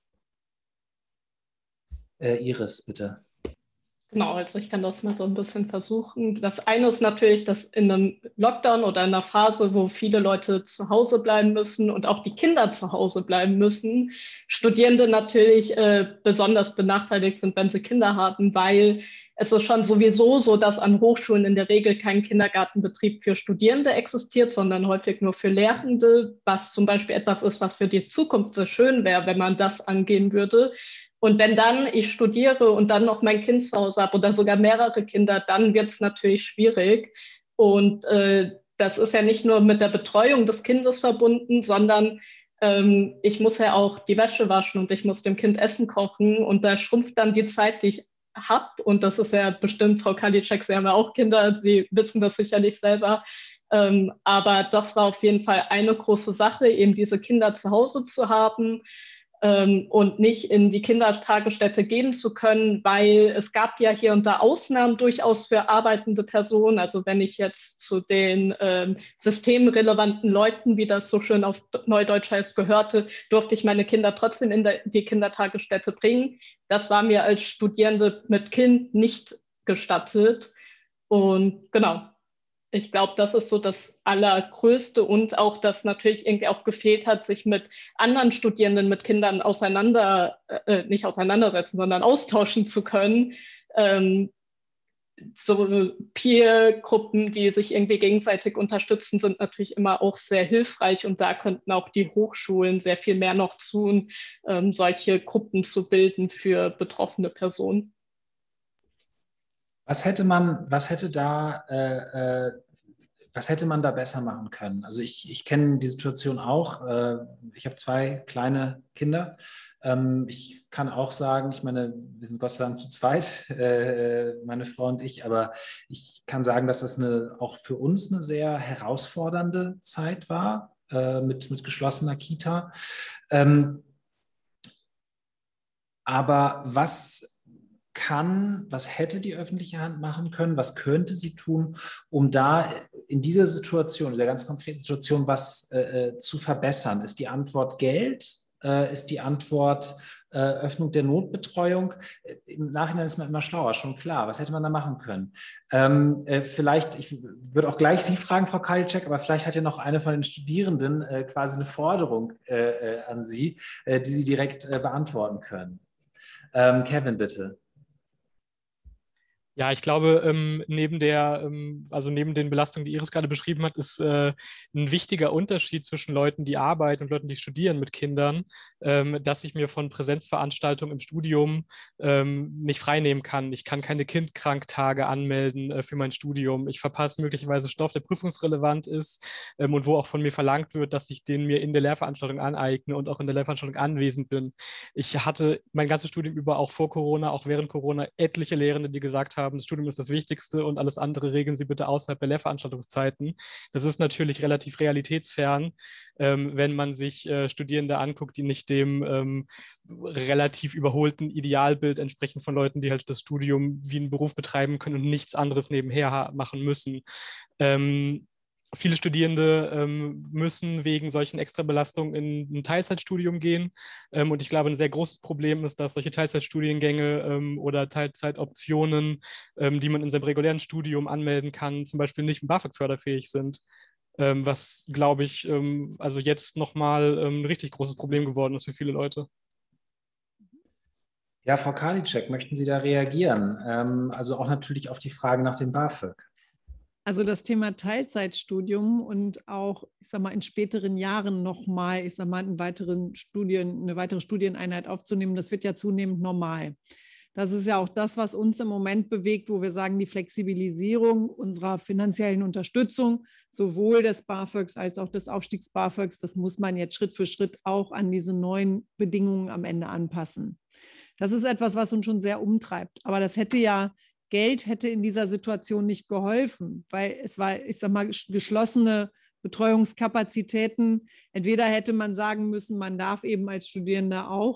Iris, bitte. Genau, also ich kann das mal so ein bisschen versuchen. Das eine ist natürlich, dass in einem Lockdown oder in einer Phase, wo viele Leute zu Hause bleiben müssen und auch die Kinder zu Hause bleiben müssen, Studierende natürlich besonders benachteiligt sind, wenn sie Kinder haben, weil es ist schon sowieso so, dass an Hochschulen in der Regel kein Kindergartenbetrieb für Studierende existiert, sondern häufig nur für Lehrende, was zum Beispiel etwas ist, was für die Zukunft sehr schön wäre, wenn man das angehen würde. Und wenn dann ich studiere und dann noch mein Kind zu Hause habe oder sogar mehrere Kinder, dann wird es natürlich schwierig. Und das ist ja nicht nur mit der Betreuung des Kindes verbunden, sondern ich muss ja auch die Wäsche waschen und ich muss dem Kind Essen kochen. Und da schrumpft dann die Zeit, die ich habe. Und das ist ja bestimmt, Frau Kalitschek, Sie haben ja auch Kinder, Sie wissen das sicherlich selber. Aber das war auf jeden Fall eine große Sache, eben diese Kinder zu Hause zu haben. Und nicht in die Kindertagesstätte gehen zu können, weil es gab ja hier und da Ausnahmen durchaus für arbeitende Personen. Also wenn ich jetzt zu den systemrelevanten Leuten, wie das so schön auf Neudeutsch heißt, gehörte, durfte ich meine Kinder trotzdem in die Kindertagesstätte bringen. Das war mir als Studierende mit Kind nicht gestattet. Und genau. Ich glaube, das ist so das Allergrößte und auch, dass natürlich irgendwie auch gefehlt hat, sich mit anderen Studierenden, mit Kindern nicht auseinandersetzen, sondern austauschen zu können. So Peer-Gruppen, die sich irgendwie gegenseitig unterstützen, sind natürlich immer auch sehr hilfreich und da könnten auch die Hochschulen sehr viel mehr noch tun, solche Gruppen zu bilden für betroffene Personen. Was hätte man da besser machen können? Also ich kenne die Situation auch. Ich habe 2 kleine Kinder. Ich kann auch sagen, ich meine, wir sind Gott sei Dank zu zweit, meine Frau und ich, aber ich kann sagen, dass das auch für uns eine sehr herausfordernde Zeit war, mit geschlossener Kita. Aber was hätte die öffentliche Hand machen können? Was könnte sie tun, um da in dieser Situation, dieser ganz konkreten Situation, was zu verbessern? Ist die Antwort Geld? Ist die Antwort Öffnung der Notbetreuung? Im Nachhinein ist man immer schlauer, schon klar. Was hätte man da machen können? Vielleicht, ich würde auch gleich Sie fragen, Frau Kalitschek, aber vielleicht hat ja noch eine von den Studierenden quasi eine Forderung an Sie, die Sie direkt beantworten können. Kevin, bitte. Ja, ich glaube, neben den Belastungen, die Iris gerade beschrieben hat, ist ein wichtiger Unterschied zwischen Leuten, die arbeiten und Leuten, die studieren mit Kindern, dass ich mir von Präsenzveranstaltungen im Studium nicht freinehmen kann. Ich kann keine Kindkranktage anmelden für mein Studium. Ich verpasse möglicherweise Stoff, der prüfungsrelevant ist und wo auch von mir verlangt wird, dass ich den mir in der Lehrveranstaltung aneigne und auch in der Lehrveranstaltung anwesend bin. Ich hatte mein ganzes Studium über, auch vor Corona, auch während Corona, etliche Lehrende, die gesagt haben, das Studium ist das Wichtigste und alles andere regeln Sie bitte außerhalb der Lehrveranstaltungszeiten. Das ist natürlich relativ realitätsfern, wenn man sich Studierende anguckt, die nicht dem relativ überholten Idealbild entsprechen von Leuten, die halt das Studium wie einen Beruf betreiben können und nichts anderes nebenher machen müssen. Viele Studierende müssen wegen solchen Extrabelastungen in ein Teilzeitstudium gehen. Und ich glaube, ein sehr großes Problem ist, dass solche Teilzeitstudiengänge oder Teilzeitoptionen, die man in seinem regulären Studium anmelden kann, zum Beispiel nicht BAföG-förderfähig sind. Was, glaube ich, also jetzt nochmal ein richtig großes Problem geworden ist für viele Leute. Ja, Frau Karliczek, möchten Sie da reagieren? Also auch natürlich auf die Frage nach dem BAföG. Also das Thema Teilzeitstudium und auch, ich sag mal, in späteren Jahren nochmal, ich sag mal, eine weitere Studieneinheit aufzunehmen, das wird ja zunehmend normal. Das ist ja auch das, was uns im Moment bewegt, wo wir sagen, die Flexibilisierung unserer finanziellen Unterstützung, sowohl des BAföGs als auch des Aufstiegs-BAföGs, das muss man jetzt Schritt für Schritt auch an diese neuen Bedingungen am Ende anpassen. Das ist etwas, was uns schon sehr umtreibt. Aber das Geld hätte in dieser Situation nicht geholfen, weil es war, ich sag mal, geschlossene Betreuungskapazitäten. Entweder hätte man sagen müssen, man darf eben als Studierender auch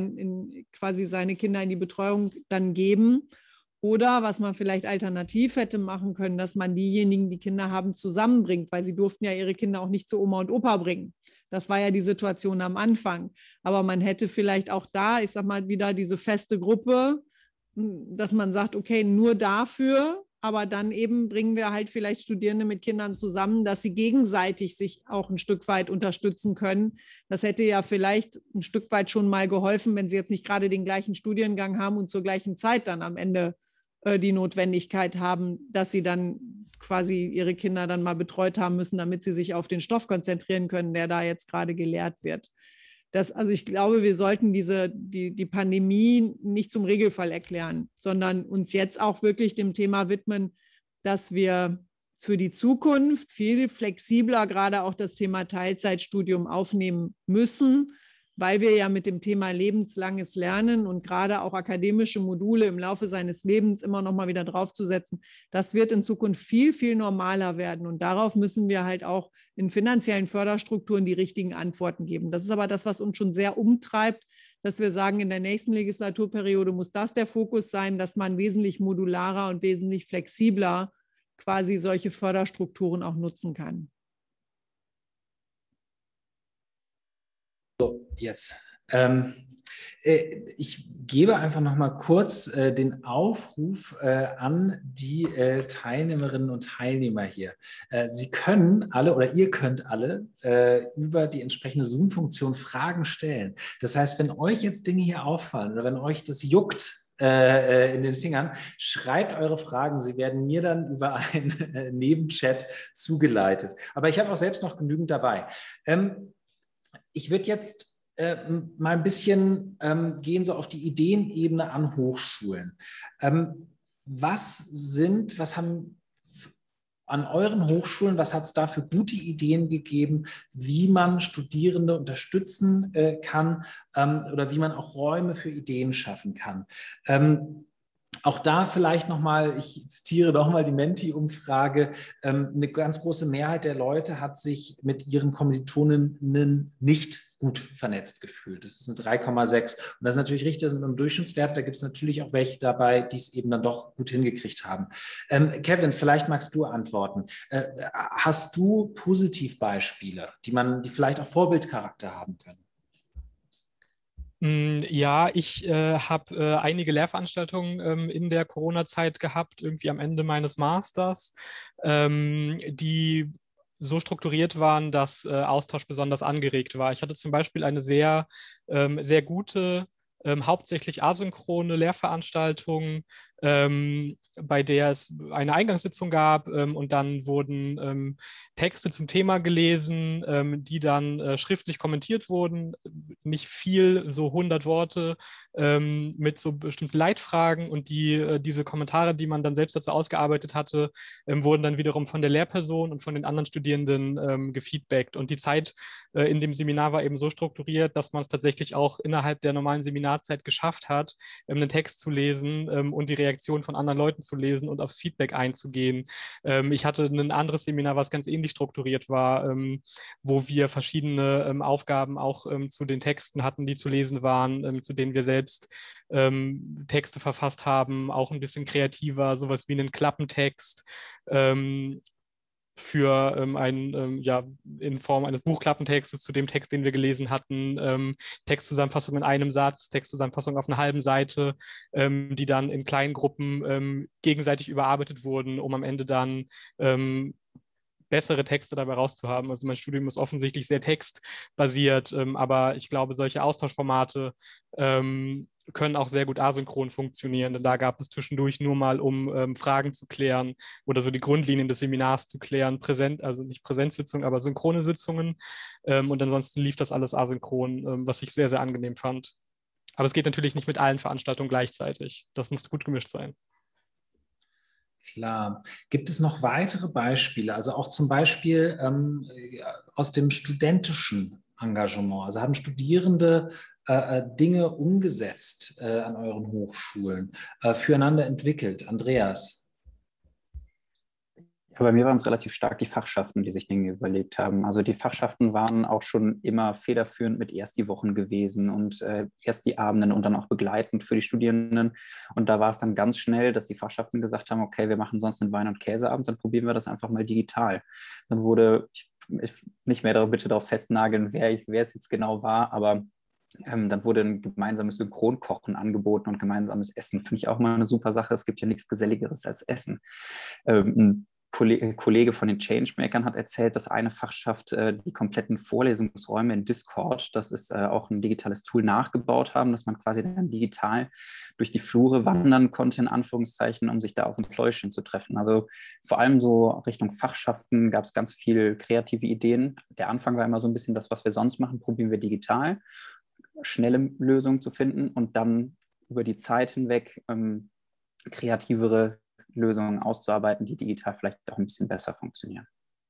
quasi seine Kinder in die Betreuung dann geben. Oder was man vielleicht alternativ hätte machen können, dass man diejenigen, die Kinder haben, zusammenbringt, weil sie durften ja ihre Kinder auch nicht zu Oma und Opa bringen. Das war ja die Situation am Anfang. Aber man hätte vielleicht auch da, ich sag mal, wieder diese feste Gruppe, dass man sagt, okay, nur dafür, aber dann eben bringen wir halt vielleicht Studierende mit Kindern zusammen, dass sie gegenseitig sich auch ein Stück weit unterstützen können. Das hätte ja vielleicht ein Stück weit schon mal geholfen, wenn sie jetzt nicht gerade den gleichen Studiengang haben und zur gleichen Zeit dann am Ende die Notwendigkeit haben, dass sie dann quasi ihre Kinder dann mal betreut haben müssen, damit sie sich auf den Stoff konzentrieren können, der da jetzt gerade gelehrt wird. Also ich glaube, wir sollten die Pandemie nicht zum Regelfall erklären, sondern uns jetzt auch wirklich dem Thema widmen, dass wir für die Zukunft viel flexibler gerade auch das Thema Teilzeitstudium aufnehmen müssen, weil wir ja mit dem Thema lebenslanges Lernen und gerade auch akademische Module im Laufe seines Lebens immer noch mal wieder draufzusetzen, das wird in Zukunft viel, viel normaler werden. Und darauf müssen wir halt auch in finanziellen Förderstrukturen die richtigen Antworten geben. Das ist aber das, was uns schon sehr umtreibt, dass wir sagen, in der nächsten Legislaturperiode muss das der Fokus sein, dass man wesentlich modularer und wesentlich flexibler quasi solche Förderstrukturen auch nutzen kann. So, jetzt. Ich gebe einfach noch mal kurz den Aufruf an die Teilnehmerinnen und Teilnehmer hier. Sie können alle oder ihr könnt alle über die entsprechende Zoom-Funktion Fragen stellen. Das heißt, wenn euch jetzt Dinge hier auffallen oder wenn euch das juckt in den Fingern, schreibt eure Fragen. Sie werden mir dann über einen Nebenchat zugeleitet. Aber ich habe auch selbst noch genügend dabei. Ich würde jetzt mal ein bisschen gehen so auf die Ideenebene an Hochschulen. Was haben an euren Hochschulen, was hat es da für gute Ideen gegeben, wie man Studierende unterstützen kann oder wie man auch Räume für Ideen schaffen kann? Auch da vielleicht nochmal, ich zitiere nochmal die Menti-Umfrage, eine ganz große Mehrheit der Leute hat sich mit ihren Kommilitoninnen nicht gut vernetzt gefühlt. Das ist eine 3,6. Und das ist natürlich richtig, das ist mit einem Durchschnittswert. Da gibt es natürlich auch welche dabei, die es eben dann doch gut hingekriegt haben. Kevin, vielleicht magst du antworten. Hast du Positivbeispiele, die vielleicht auch Vorbildcharakter haben können? Ja, ich habe einige Lehrveranstaltungen in der Corona-Zeit gehabt, irgendwie am Ende meines Masters, die so strukturiert waren, dass Austausch besonders angeregt war. Ich hatte zum Beispiel eine sehr, sehr gute, hauptsächlich asynchrone Lehrveranstaltung bei der es eine Eingangssitzung gab und dann wurden Texte zum Thema gelesen, die dann schriftlich kommentiert wurden. Nicht viel, so 100 Worte mit so bestimmten Leitfragen, und diese Kommentare, die man dann selbst dazu ausgearbeitet hatte, wurden dann wiederum von der Lehrperson und von den anderen Studierenden gefeedbackt. Und die Zeit in dem Seminar war eben so strukturiert, dass man es tatsächlich auch innerhalb der normalen Seminarzeit geschafft hat, einen Text zu lesen und die Reaktion von anderen Leuten zu lesen und aufs Feedback einzugehen. Ich hatte ein anderes Seminar, was ganz ähnlich strukturiert war, wo wir verschiedene Aufgaben auch zu den Texten hatten, die zu lesen waren, zu denen wir selbst Texte verfasst haben, auch ein bisschen kreativer, sowas wie einen Klappentext, für ja, in Form eines Buchklappentextes zu dem Text, den wir gelesen hatten, Textzusammenfassung in einem Satz, Textzusammenfassung auf einer halben Seite, die dann in kleinen Gruppen gegenseitig überarbeitet wurden, um am Ende dann bessere Texte dabei rauszuhaben. Also mein Studium ist offensichtlich sehr textbasiert, aber ich glaube, solche Austauschformate können auch sehr gut asynchron funktionieren, denn da gab es zwischendurch nur mal, um Fragen zu klären oder so die Grundlinien des Seminars zu klären, also nicht Präsenzsitzungen, aber synchrone Sitzungen, und ansonsten lief das alles asynchron, was ich sehr, sehr angenehm fand. Aber es geht natürlich nicht mit allen Veranstaltungen gleichzeitig. Das musste gut gemischt sein. Klar. Gibt es noch weitere Beispiele, also auch zum Beispiel aus dem studentischen Engagement? Also haben Studierende Dinge umgesetzt an euren Hochschulen, füreinander entwickelt? Andreas? Ja, bei mir waren es relativ stark die Fachschaften, die sich Dinge überlegt haben. Also die Fachschaften waren auch schon immer federführend mit erst die Wochen gewesen und erst die Abenden und dann auch begleitend für die Studierenden. Und da war es dann ganz schnell, dass die Fachschaften gesagt haben, okay, wir machen sonst einen Wein- und Käseabend, dann probieren wir das einfach mal digital. Dann wurde, ich nicht mehr bitte darauf festnageln, wer es jetzt genau war, aber dann wurde ein gemeinsames Synchronkochen angeboten und gemeinsames Essen. Finde ich auch mal eine super Sache. Es gibt ja nichts Geselligeres als Essen. Ein Kollege von den Changemakern hat erzählt, dass eine Fachschaft die kompletten Vorlesungsräume in Discord, das ist auch ein digitales Tool, nachgebaut haben, dass man quasi dann digital durch die Flure wandern konnte, in Anführungszeichen, um sich da auf ein Pläuschen zu treffen. Also vor allem so Richtung Fachschaften gab es ganz viel kreative Ideen. Der Anfang war immer so ein bisschen das, was wir sonst machen, probieren wir digital, schnelle Lösungen zu finden und dann über die Zeit hinweg kreativere Lösungen auszuarbeiten, die digital vielleicht auch ein bisschen besser funktionieren.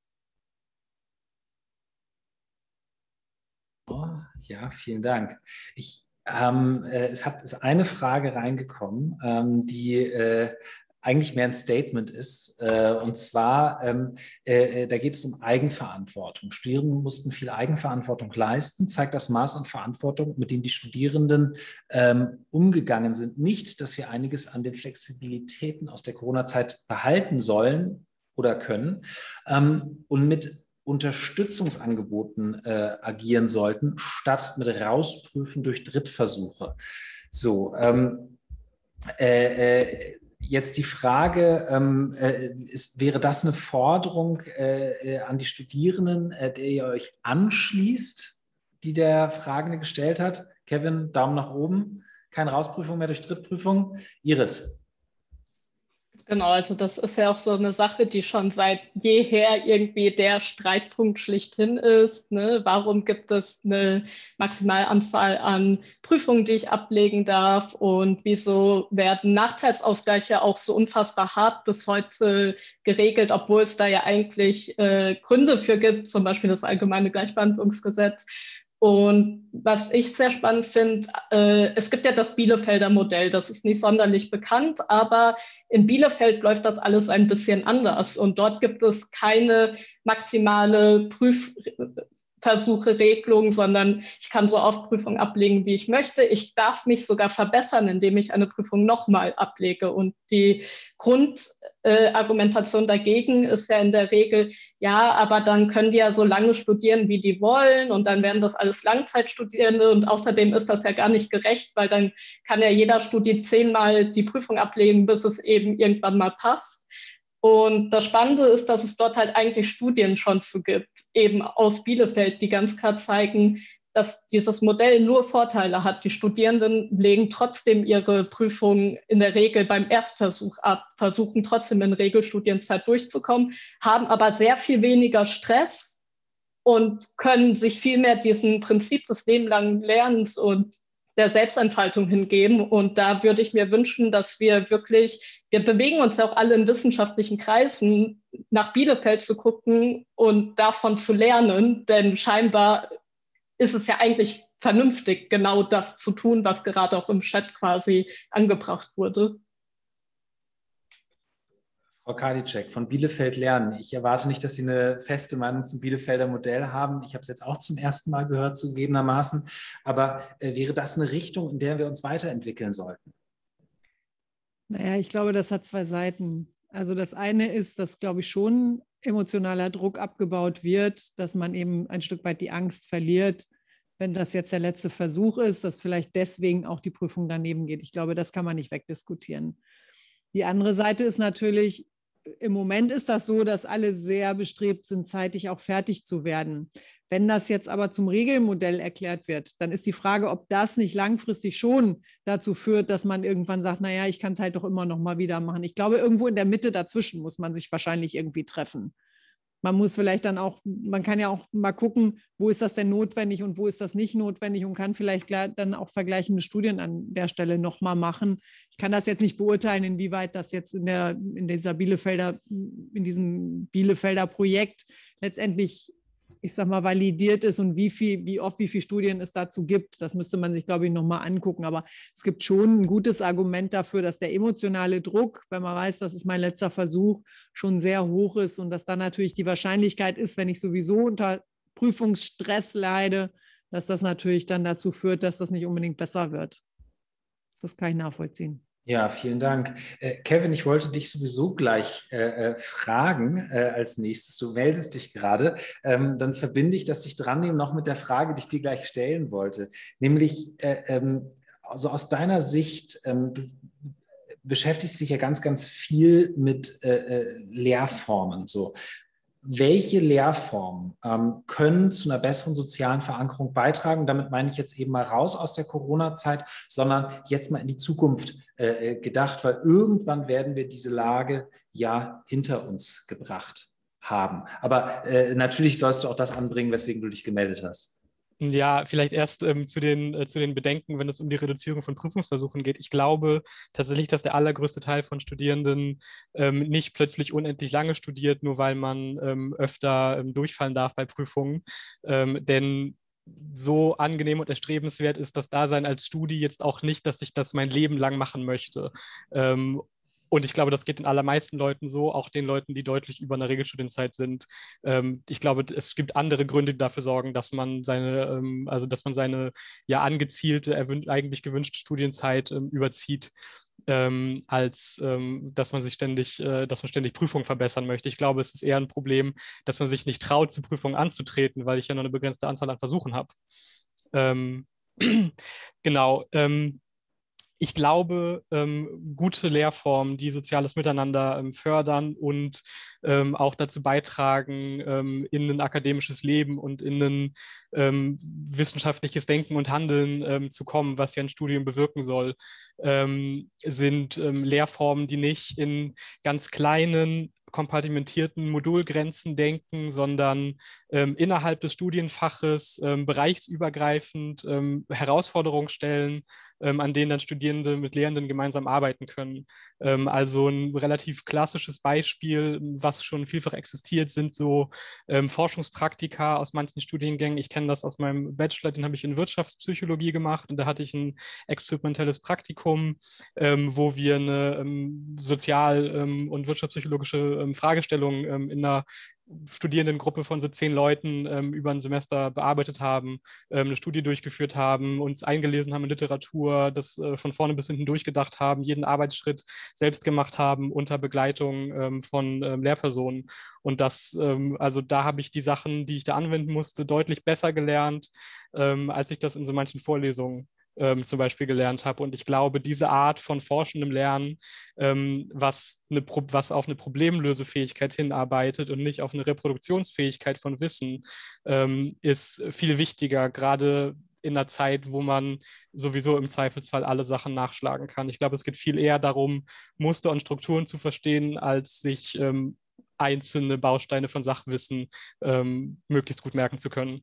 Oh, ja, vielen Dank. Es ist eine Frage reingekommen, die eigentlich mehr ein Statement ist. Und zwar, da geht es um Eigenverantwortung. Studierende mussten viel Eigenverantwortung leisten, zeigt das Maß an Verantwortung, mit dem die Studierenden umgegangen sind. Nicht, dass wir einiges an den Flexibilitäten aus der Corona-Zeit behalten sollen oder können und mit Unterstützungsangeboten agieren sollten, statt mit Rausprüfen durch Drittversuche. So, jetzt die Frage, wäre das eine Forderung an die Studierenden, der ihr euch anschließt, die der Fragende gestellt hat? Kevin, Daumen nach oben. Keine Rausprüfung mehr durch Drittprüfung. Iris. Genau, also das ist ja auch so eine Sache, die schon seit jeher irgendwie der Streitpunkt schlichthin ist. Ne? Warum gibt es eine Maximalanzahl an Prüfungen, die ich ablegen darf? Und wieso werden Nachteilsausgleiche auch so unfassbar hart bis heute geregelt, obwohl es da ja eigentlich Gründe für gibt, zum Beispiel das Allgemeine Gleichbehandlungsgesetz. Und was ich sehr spannend finde, es gibt ja das Bielefelder Modell, das ist nicht sonderlich bekannt, aber in Bielefeld läuft das alles ein bisschen anders und dort gibt es keine maximale Prüfversuche-Regelung, sondern ich kann so oft Prüfungen ablegen, wie ich möchte. Ich darf mich sogar verbessern, indem ich eine Prüfung nochmal ablege. Und die Grundargumentation dagegen ist ja in der Regel, ja, aber dann können die ja so lange studieren, wie die wollen und dann werden das alles Langzeitstudierende und außerdem ist das ja gar nicht gerecht, weil dann kann ja jeder Studi 10-mal die Prüfung ablegen, bis es eben irgendwann mal passt. Und das Spannende ist, dass es dort halt eigentlich Studien schon zu gibt, eben aus Bielefeld, die ganz klar zeigen, dass dieses Modell nur Vorteile hat. Die Studierenden legen trotzdem ihre Prüfungen in der Regel beim Erstversuch ab, versuchen trotzdem in Regelstudienzeit durchzukommen, haben aber sehr viel weniger Stress und können sich viel mehr diesem Prinzip des lebenslangen Lernens und der Selbstentfaltung hingeben. Und da würde ich mir wünschen, dass wir bewegen uns ja auch alle in wissenschaftlichen Kreisen, nach Bielefeld zu gucken und davon zu lernen, denn scheinbar ist es ja eigentlich vernünftig, genau das zu tun, was gerade auch im Chat quasi angebracht wurde. Frau Karliczek, von Bielefeld lernen. Ich erwarte nicht, dass Sie eine feste Meinung zum Bielefelder Modell haben. Ich habe es jetzt auch zum ersten Mal gehört, zugegebenermaßen. Aber wäre das eine Richtung, in der wir uns weiterentwickeln sollten? Naja, ich glaube, das hat zwei Seiten. Also das eine ist, dass, glaube ich, schon emotionaler Druck abgebaut wird, dass man eben ein Stück weit die Angst verliert, wenn das jetzt der letzte Versuch ist, dass vielleicht deswegen auch die Prüfung daneben geht. Ich glaube, das kann man nicht wegdiskutieren. Die andere Seite ist natürlich, im Moment ist das so, dass alle sehr bestrebt sind, zeitig auch fertig zu werden. Wenn das jetzt aber zum Regelmodell erklärt wird, dann ist die Frage, ob das nicht langfristig schon dazu führt, dass man irgendwann sagt, naja, ich kann es halt doch immer noch mal wieder machen. Ich glaube, irgendwo in der Mitte dazwischen muss man sich wahrscheinlich irgendwie treffen. Man muss vielleicht dann auch, man kann ja auch mal gucken, wo ist das denn notwendig und wo ist das nicht notwendig und kann vielleicht dann auch vergleichende Studien an der Stelle nochmal machen. Ich kann das jetzt nicht beurteilen, inwieweit das jetzt in diesem Bielefelder Projekt letztendlich, ich sag mal, validiert ist und wie viele Studien es dazu gibt. Das müsste man sich, glaube ich, nochmal angucken. Aber es gibt schon ein gutes Argument dafür, dass der emotionale Druck, wenn man weiß, das ist mein letzter Versuch, schon sehr hoch ist und dass dann natürlich die Wahrscheinlichkeit ist, wenn ich sowieso unter Prüfungsstress leide, dass das natürlich dann dazu führt, dass das nicht unbedingt besser wird. Das kann ich nachvollziehen. Ja, vielen Dank. Kevin, ich wollte dich sowieso gleich fragen als nächstes. Du meldest dich gerade. Dann verbinde ich das dich dran nehmen noch mit der Frage, die ich dir gleich stellen wollte. Nämlich, also aus deiner Sicht, du beschäftigst dich ja ganz, ganz viel mit Lehrformen. So. Welche Lehrformen können zu einer besseren sozialen Verankerung beitragen? Damit meine ich jetzt eben mal raus aus der Corona-Zeit, sondern jetzt mal in die Zukunft gedacht, weil irgendwann werden wir diese Lage ja hinter uns gebracht haben. Aber natürlich sollst du auch das anbringen, weswegen du dich gemeldet hast. Ja, vielleicht erst zu den Bedenken, wenn es um die Reduzierung von Prüfungsversuchen geht. Ich glaube tatsächlich, dass der allergrößte Teil von Studierenden nicht plötzlich unendlich lange studiert, nur weil man öfter durchfallen darf bei Prüfungen. Denn so angenehm und erstrebenswert ist das Dasein als Studi jetzt auch nicht, dass ich das mein Leben lang machen möchte. Und ich glaube, das geht den allermeisten Leuten so, auch den Leuten, die deutlich über einer Regelstudienzeit sind. Ich glaube, es gibt andere Gründe, die dafür sorgen, dass man seine ja angezielte, eigentlich gewünschte Studienzeit überzieht, als dass man ständig Prüfungen verbessern möchte. Ich glaube, es ist eher ein Problem, dass man sich nicht traut, zu Prüfungen anzutreten, weil ich ja nur eine begrenzte Anzahl an Versuchen habe. Genau. Ich glaube, gute Lehrformen, die soziales Miteinander fördern und auch dazu beitragen, in ein akademisches Leben und in ein wissenschaftliches Denken und Handeln zu kommen, was ja ein Studium bewirken soll, sind Lehrformen, die nicht in ganz kleinen, kompartimentierten Modulgrenzen denken, sondern innerhalb des Studienfaches bereichsübergreifend Herausforderungen stellen, an denen dann Studierende mit Lehrenden gemeinsam arbeiten können. Also ein relativ klassisches Beispiel, was schon vielfach existiert, sind so Forschungspraktika aus manchen Studiengängen. Ich kenne das aus meinem Bachelor, den habe ich in Wirtschaftspsychologie gemacht und da hatte ich ein experimentelles Praktikum, wo wir eine sozial- und wirtschaftspsychologische Fragestellung in einer Studierendengruppe von so 10 Leuten über ein Semester bearbeitet haben, eine Studie durchgeführt haben, uns eingelesen haben in Literatur, das von vorne bis hinten durchgedacht haben, jeden Arbeitsschritt selbst gemacht haben unter Begleitung von Lehrpersonen. Und also da habe ich die Sachen, die ich da anwenden musste, deutlich besser gelernt, als ich das in so manchen Vorlesungen zum Beispiel gelernt habe. Und ich glaube, diese Art von forschendem Lernen, was auf eine Problemlösefähigkeit hinarbeitet und nicht auf eine Reproduktionsfähigkeit von Wissen, ist viel wichtiger, gerade in einer Zeit, wo man sowieso im Zweifelsfall alle Sachen nachschlagen kann. Ich glaube, es geht viel eher darum, Muster und Strukturen zu verstehen, als sich einzelne Bausteine von Sachwissen möglichst gut merken zu können.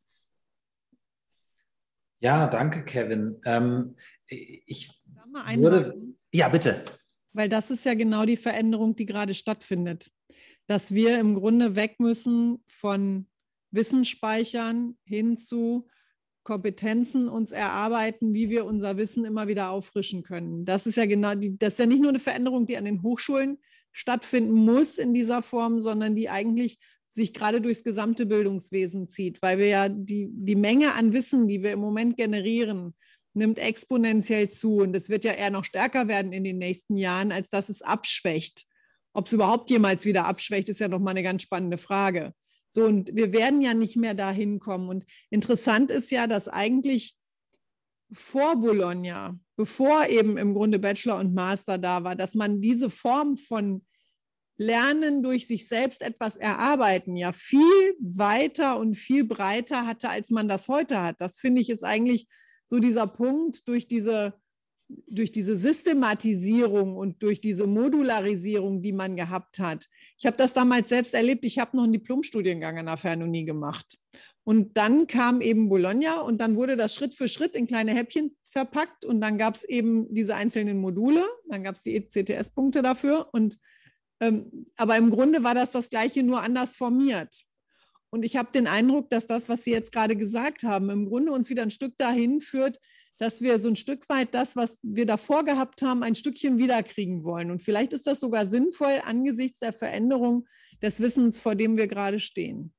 Ja, danke, Kevin. Ich mal würde... Ja, bitte. Weil das ist ja genau die Veränderung, die gerade stattfindet. Dass wir im Grunde weg müssen von Wissensspeichern hin zu Kompetenzen uns erarbeiten, wie wir unser Wissen immer wieder auffrischen können. Das ist ja genau das ist ja nicht nur eine Veränderung, die an den Hochschulen stattfinden muss in dieser Form, sondern die eigentlich sich gerade durchs gesamte Bildungswesen zieht, weil wir ja die Menge an Wissen, die wir im Moment generieren, nimmt exponentiell zu und es wird ja eher noch stärker werden in den nächsten Jahren, als dass es abschwächt. Ob es überhaupt jemals wieder abschwächt, ist ja nochmal eine ganz spannende Frage. So, und wir werden ja nicht mehr dahin kommen. Und interessant ist ja, dass eigentlich vor Bologna, bevor eben im Grunde Bachelor und Master da war, dass man diese Form von Lernen durch sich selbst etwas erarbeiten ja viel weiter und viel breiter hatte, als man das heute hat. Das finde ich ist eigentlich so dieser Punkt durch diese Systematisierung und durch diese Modularisierung, die man gehabt hat. Ich habe das damals selbst erlebt. Ich habe noch einen Diplomstudiengang an der Fernuni gemacht. Und dann kam eben Bologna und dann wurde das Schritt für Schritt in kleine Häppchen verpackt und dann gab es eben diese einzelnen Module, dann gab es die ECTS-Punkte dafür aber im Grunde war das Gleiche, nur anders formiert. Und ich habe den Eindruck, dass das, was Sie jetzt gerade gesagt haben, im Grunde uns wieder ein Stück dahin führt, dass wir so ein Stück weit das, was wir davor gehabt haben, ein Stückchen wiederkriegen wollen. Und vielleicht ist das sogar sinnvoll angesichts der Veränderung des Wissens, vor dem wir gerade stehen.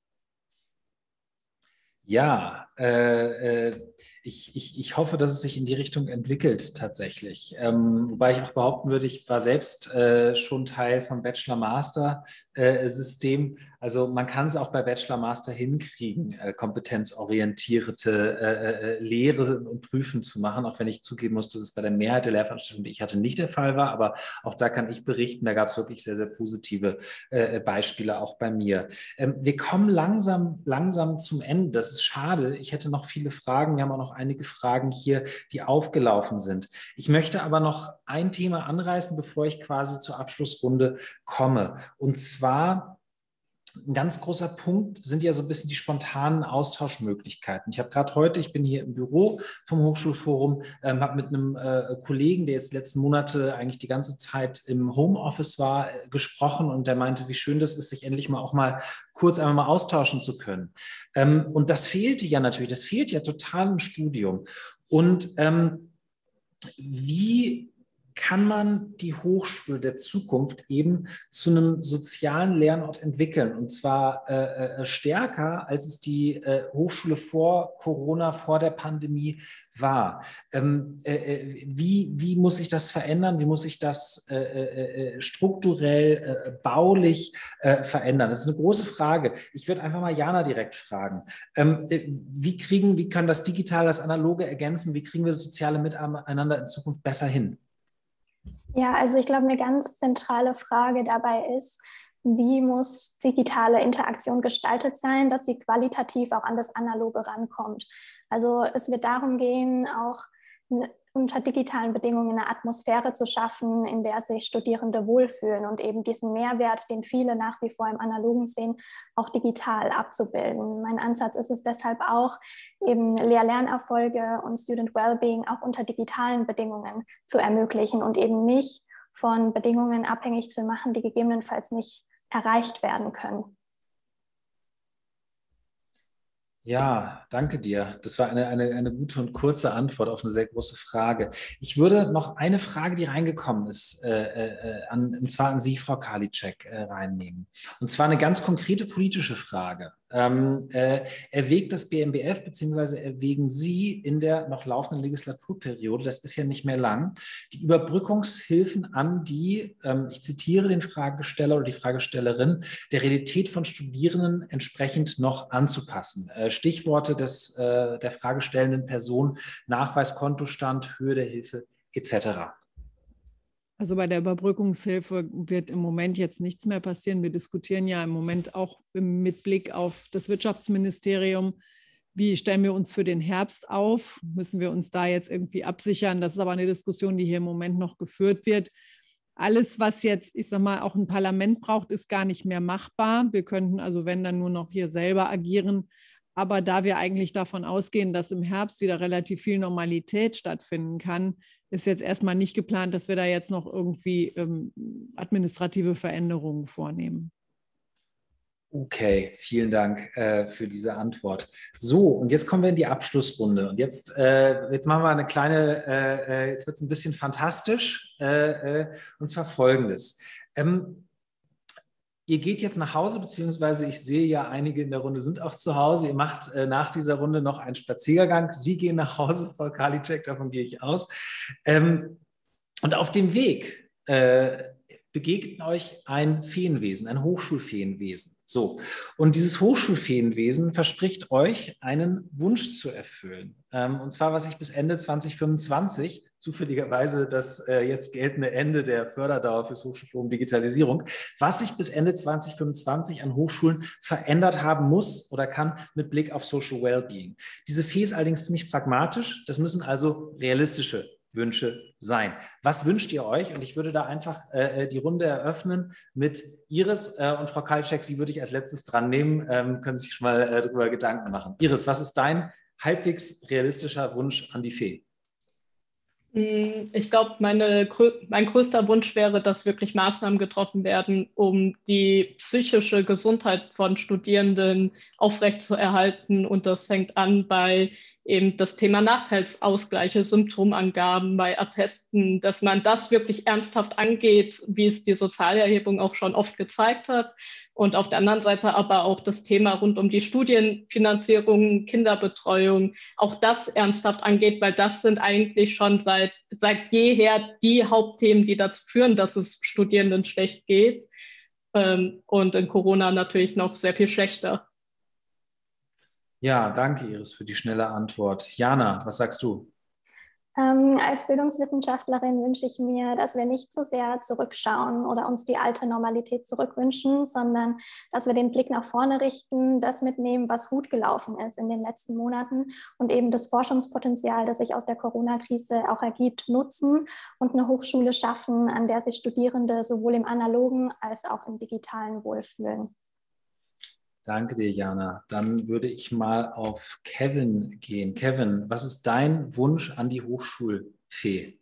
Ja, ich hoffe, dass es sich in die Richtung entwickelt tatsächlich. Wobei ich auch behaupten würde, ich war selbst schon Teil vom Bachelor-Master-System. Also man kann es auch bei Bachelor-Master hinkriegen, kompetenzorientierte Lehre und Prüfen zu machen, auch wenn ich zugeben muss, dass es bei der Mehrheit der Lehrveranstaltungen, die ich hatte, nicht der Fall war. Aber auch da kann ich berichten, da gab es wirklich sehr, sehr positive Beispiele auch bei mir. Wir kommen langsam zum Ende. Das ist schade. Ich hätte noch viele Fragen. Wir haben auch noch einige Fragen hier, die aufgelaufen sind. Ich möchte aber noch ein Thema anreißen, bevor ich quasi zur Abschlussrunde komme. Und zwar ein ganz großer Punkt sind ja so ein bisschen die spontanen Austauschmöglichkeiten. Ich habe gerade heute, ich bin hier im Büro vom Hochschulforum, habe mit einem Kollegen, der jetzt die letzten Monate eigentlich die ganze Zeit im Homeoffice war, gesprochen und der meinte, wie schön das ist, sich endlich mal auch mal kurz einmal mal austauschen zu können. Und das fehlte ja natürlich, das fehlt ja total im Studium. Und wie kann man die Hochschule der Zukunft eben zu einem sozialen Lernort entwickeln und zwar stärker, als es die Hochschule vor Corona, vor der Pandemie war. Wie muss sich das verändern? Wie muss sich das strukturell, baulich verändern? Das ist eine große Frage. Ich würde einfach mal Jana direkt fragen. Wie können das Digitale, das Analoge ergänzen? Wie kriegen wir das soziale Miteinander in Zukunft besser hin? Ja, also ich glaube, eine ganz zentrale Frage dabei ist, wie muss digitale Interaktion gestaltet sein, dass sie qualitativ auch an das Analoge rankommt. Also es wird darum gehen, auch unter digitalen Bedingungen eine Atmosphäre zu schaffen, in der sich Studierende wohlfühlen und eben diesen Mehrwert, den viele nach wie vor im Analogen sehen, auch digital abzubilden. Mein Ansatz ist es deshalb auch, eben Lehr-Lernerfolge und Student Wellbeing auch unter digitalen Bedingungen zu ermöglichen und eben nicht von Bedingungen abhängig zu machen, die gegebenenfalls nicht erreicht werden können. Ja, danke dir. Das war eine gute und kurze Antwort auf eine sehr große Frage. Ich würde noch eine Frage, die reingekommen ist, und zwar an Sie, Frau Karliczek, reinnehmen. Und zwar eine ganz konkrete politische Frage. Erwägt das BMBF bzw. erwägen Sie in der noch laufenden Legislaturperiode, das ist ja nicht mehr lang, die Überbrückungshilfen an die, ich zitiere den Fragesteller oder die Fragestellerin, der Realität von Studierenden entsprechend noch anzupassen? Stichworte der fragestellenden Person, Nachweis, Kontostand, Höhe der Hilfe etc. Also bei der Überbrückungshilfe wird im Moment jetzt nichts mehr passieren. Wir diskutieren ja im Moment auch mit Blick auf das Wirtschaftsministerium, wie stellen wir uns für den Herbst auf? Müssen wir uns da jetzt irgendwie absichern? Das ist aber eine Diskussion, die hier im Moment noch geführt wird. Alles, was jetzt, ich sag mal, auch ein Parlament braucht, ist gar nicht mehr machbar. Wir könnten also, wenn, dann nur noch hier selber agieren. Aber da wir eigentlich davon ausgehen, dass im Herbst wieder relativ viel Normalität stattfinden kann, ist jetzt erstmal nicht geplant, dass wir da jetzt noch irgendwie administrative Veränderungen vornehmen. Okay, vielen Dank für diese Antwort. So, und jetzt kommen wir in die Abschlussrunde. Und jetzt machen wir eine kleine, jetzt wird es ein bisschen fantastisch, und zwar Folgendes. Ihr geht jetzt nach Hause, beziehungsweise ich sehe ja, einige in der Runde sind auch zu Hause. Ihr macht nach dieser Runde noch einen Spaziergang. Sie gehen nach Hause, Frau Karliczek, davon gehe ich aus. Und auf dem Weg begegnet euch ein Feenwesen, ein Hochschulfeenwesen. So, und dieses Hochschulfeenwesen verspricht euch, einen Wunsch zu erfüllen. Und zwar, was ich bis Ende 2025, zufälligerweise das jetzt geltende Ende der Förderdauer fürs Hochschulforum Digitalisierung, was sich bis Ende 2025 an Hochschulen verändert haben muss oder kann mit Blick auf Social Wellbeing. Diese Fee ist allerdings ziemlich pragmatisch. Das müssen also realistische Wünsche sein. Was wünscht ihr euch? Und ich würde da einfach die Runde eröffnen mit Iris und Frau Karliczek. Sie würde ich als letztes dran nehmen. Können sich schon mal darüber Gedanken machen. Iris, was ist dein halbwegs realistischer Wunsch an die Fee? Ich glaube, mein größter Wunsch wäre, dass wirklich Maßnahmen getroffen werden, um die psychische Gesundheit von Studierenden aufrechtzuerhalten. Und das fängt an bei eben das Thema Nachteilsausgleiche, Symptomangaben bei Attesten, dass man das wirklich ernsthaft angeht, wie es die Sozialerhebung auch schon oft gezeigt hat. Und auf der anderen Seite aber auch das Thema rund um die Studienfinanzierung, Kinderbetreuung, auch das ernsthaft angeht, weil das sind eigentlich schon seit jeher die Hauptthemen, die dazu führen, dass es Studierenden schlecht geht. Und in Corona natürlich noch sehr viel schlechter. Ja, danke Iris für die schnelle Antwort. Jana, was sagst du? Als Bildungswissenschaftlerin wünsche ich mir, dass wir nicht zu sehr zurückschauen oder uns die alte Normalität zurückwünschen, sondern dass wir den Blick nach vorne richten, das mitnehmen, was gut gelaufen ist in den letzten Monaten und eben das Forschungspotenzial, das sich aus der Corona-Krise auch ergibt, nutzen und eine Hochschule schaffen, an der sich Studierende sowohl im analogen als auch im digitalen wohlfühlen. Danke dir, Jana. Dann würde ich mal auf Kevin gehen. Kevin, was ist dein Wunsch an die Hochschulfee?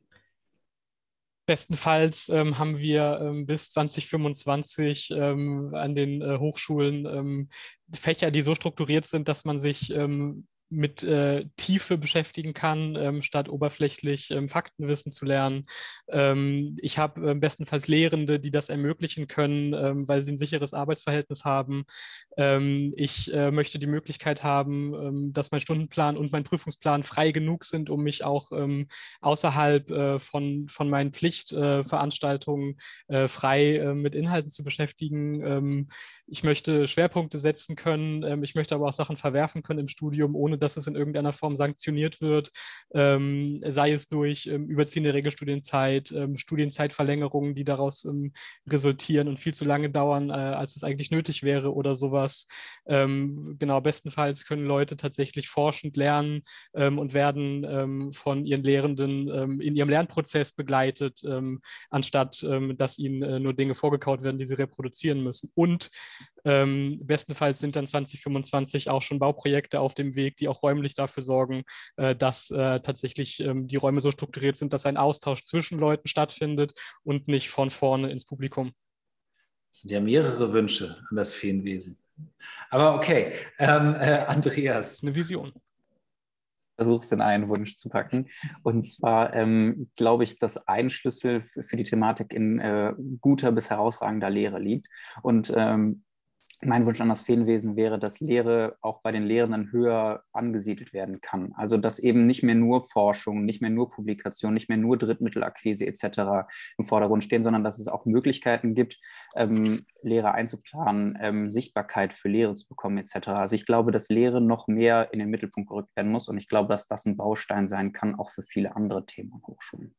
Bestenfalls haben wir bis 2025 an den Hochschulen Fächer, die so strukturiert sind, dass man sich mit Tiefe beschäftigen kann, statt oberflächlich Faktenwissen zu lernen. Ich habe bestenfalls Lehrende, die das ermöglichen können, weil sie ein sicheres Arbeitsverhältnis haben. Ich möchte die Möglichkeit haben, dass mein Stundenplan und mein Prüfungsplan frei genug sind, um mich auch außerhalb von meinen Pflichtveranstaltungen frei mit Inhalten zu beschäftigen. Ich möchte Schwerpunkte setzen können. Ich möchte aber auch Sachen verwerfen können im Studium, ohne dass es in irgendeiner Form sanktioniert wird, sei es durch überziehende Regelstudienzeit, Studienzeitverlängerungen, die daraus resultieren und viel zu lange dauern, als es eigentlich nötig wäre oder sowas. Genau, bestenfalls können Leute tatsächlich forschend lernen und werden von ihren Lehrenden in ihrem Lernprozess begleitet, anstatt dass ihnen nur Dinge vorgekaut werden, die sie reproduzieren müssen. Und bestenfalls sind dann 2025 auch schon Bauprojekte auf dem Weg, die auch räumlich dafür sorgen, dass tatsächlich die Räume so strukturiert sind, dass ein Austausch zwischen Leuten stattfindet und nicht von vorne ins Publikum. Das sind ja mehrere Wünsche an das Feenwesen. Aber okay, Andreas. Eine Vision. Versuch's in einen Wunsch zu packen. Und zwar glaube ich, dass ein Schlüssel für die Thematik in guter bis herausragender Lehre liegt. Und Mein Wunsch an das Feenwesen wäre, dass Lehre auch bei den Lehrenden höher angesiedelt werden kann. Also dass eben nicht mehr nur Forschung, nicht mehr nur Publikation, nicht mehr nur Drittmittelakquise etc. im Vordergrund stehen, sondern dass es auch Möglichkeiten gibt, Lehre einzuplanen, Sichtbarkeit für Lehre zu bekommen etc. Also ich glaube, dass Lehre noch mehr in den Mittelpunkt gerückt werden muss und ich glaube, dass das ein Baustein sein kann, auch für viele andere Themen an Hochschulen.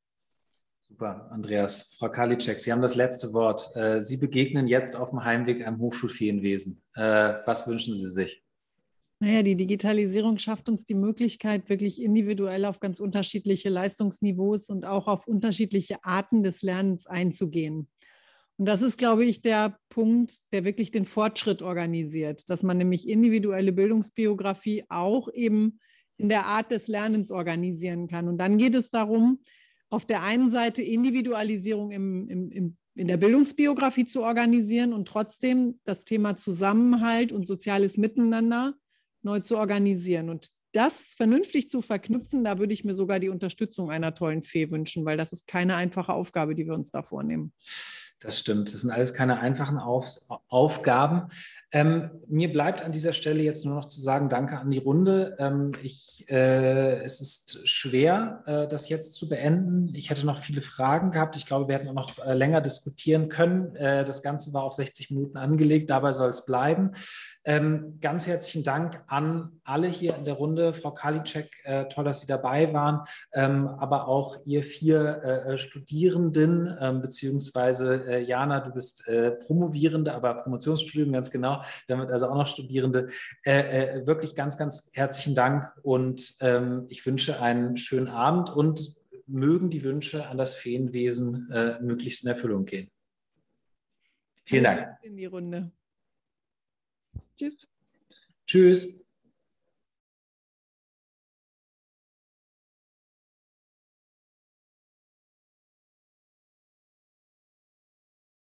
Super, Andreas. Frau Karliczek, Sie haben das letzte Wort. Sie begegnen jetzt auf dem Heimweg einem Hochschulferienwesen. Was wünschen Sie sich? Naja, die Digitalisierung schafft uns die Möglichkeit, wirklich individuell auf ganz unterschiedliche Leistungsniveaus und auch auf unterschiedliche Arten des Lernens einzugehen. Und das ist, glaube ich, der Punkt, der wirklich den Fortschritt organisiert, dass man nämlich individuelle Bildungsbiografie auch eben in der Art des Lernens organisieren kann. Und dann geht es darum, auf der einen Seite Individualisierung in der Bildungsbiografie zu organisieren und trotzdem das Thema Zusammenhalt und soziales Miteinander neu zu organisieren. Und das vernünftig zu verknüpfen, da würde ich mir sogar die Unterstützung einer tollen Fee wünschen, weil das ist keine einfache Aufgabe, die wir uns da vornehmen. Das stimmt. Das sind alles keine einfachen Aufgaben. Mir bleibt an dieser Stelle jetzt nur noch zu sagen, danke an die Runde. Es ist schwer, das jetzt zu beenden. Ich hätte noch viele Fragen gehabt. Ich glaube, wir hätten auch noch länger diskutieren können. Das Ganze war auf 60 Minuten angelegt. Dabei soll es bleiben. Ganz herzlichen Dank an alle hier in der Runde. Frau Karliczek, toll, dass Sie dabei waren, aber auch ihr 4 Studierenden, beziehungsweise Jana, du bist Promovierende, aber Promotionsstudium ganz genau, damit also auch noch Studierende. Wirklich ganz, ganz herzlichen Dank und ich wünsche einen schönen Abend und mögen die Wünsche an das Feenwesen möglichst in Erfüllung gehen. Vielen Dank. In die Runde. Tschüss. Tschüss.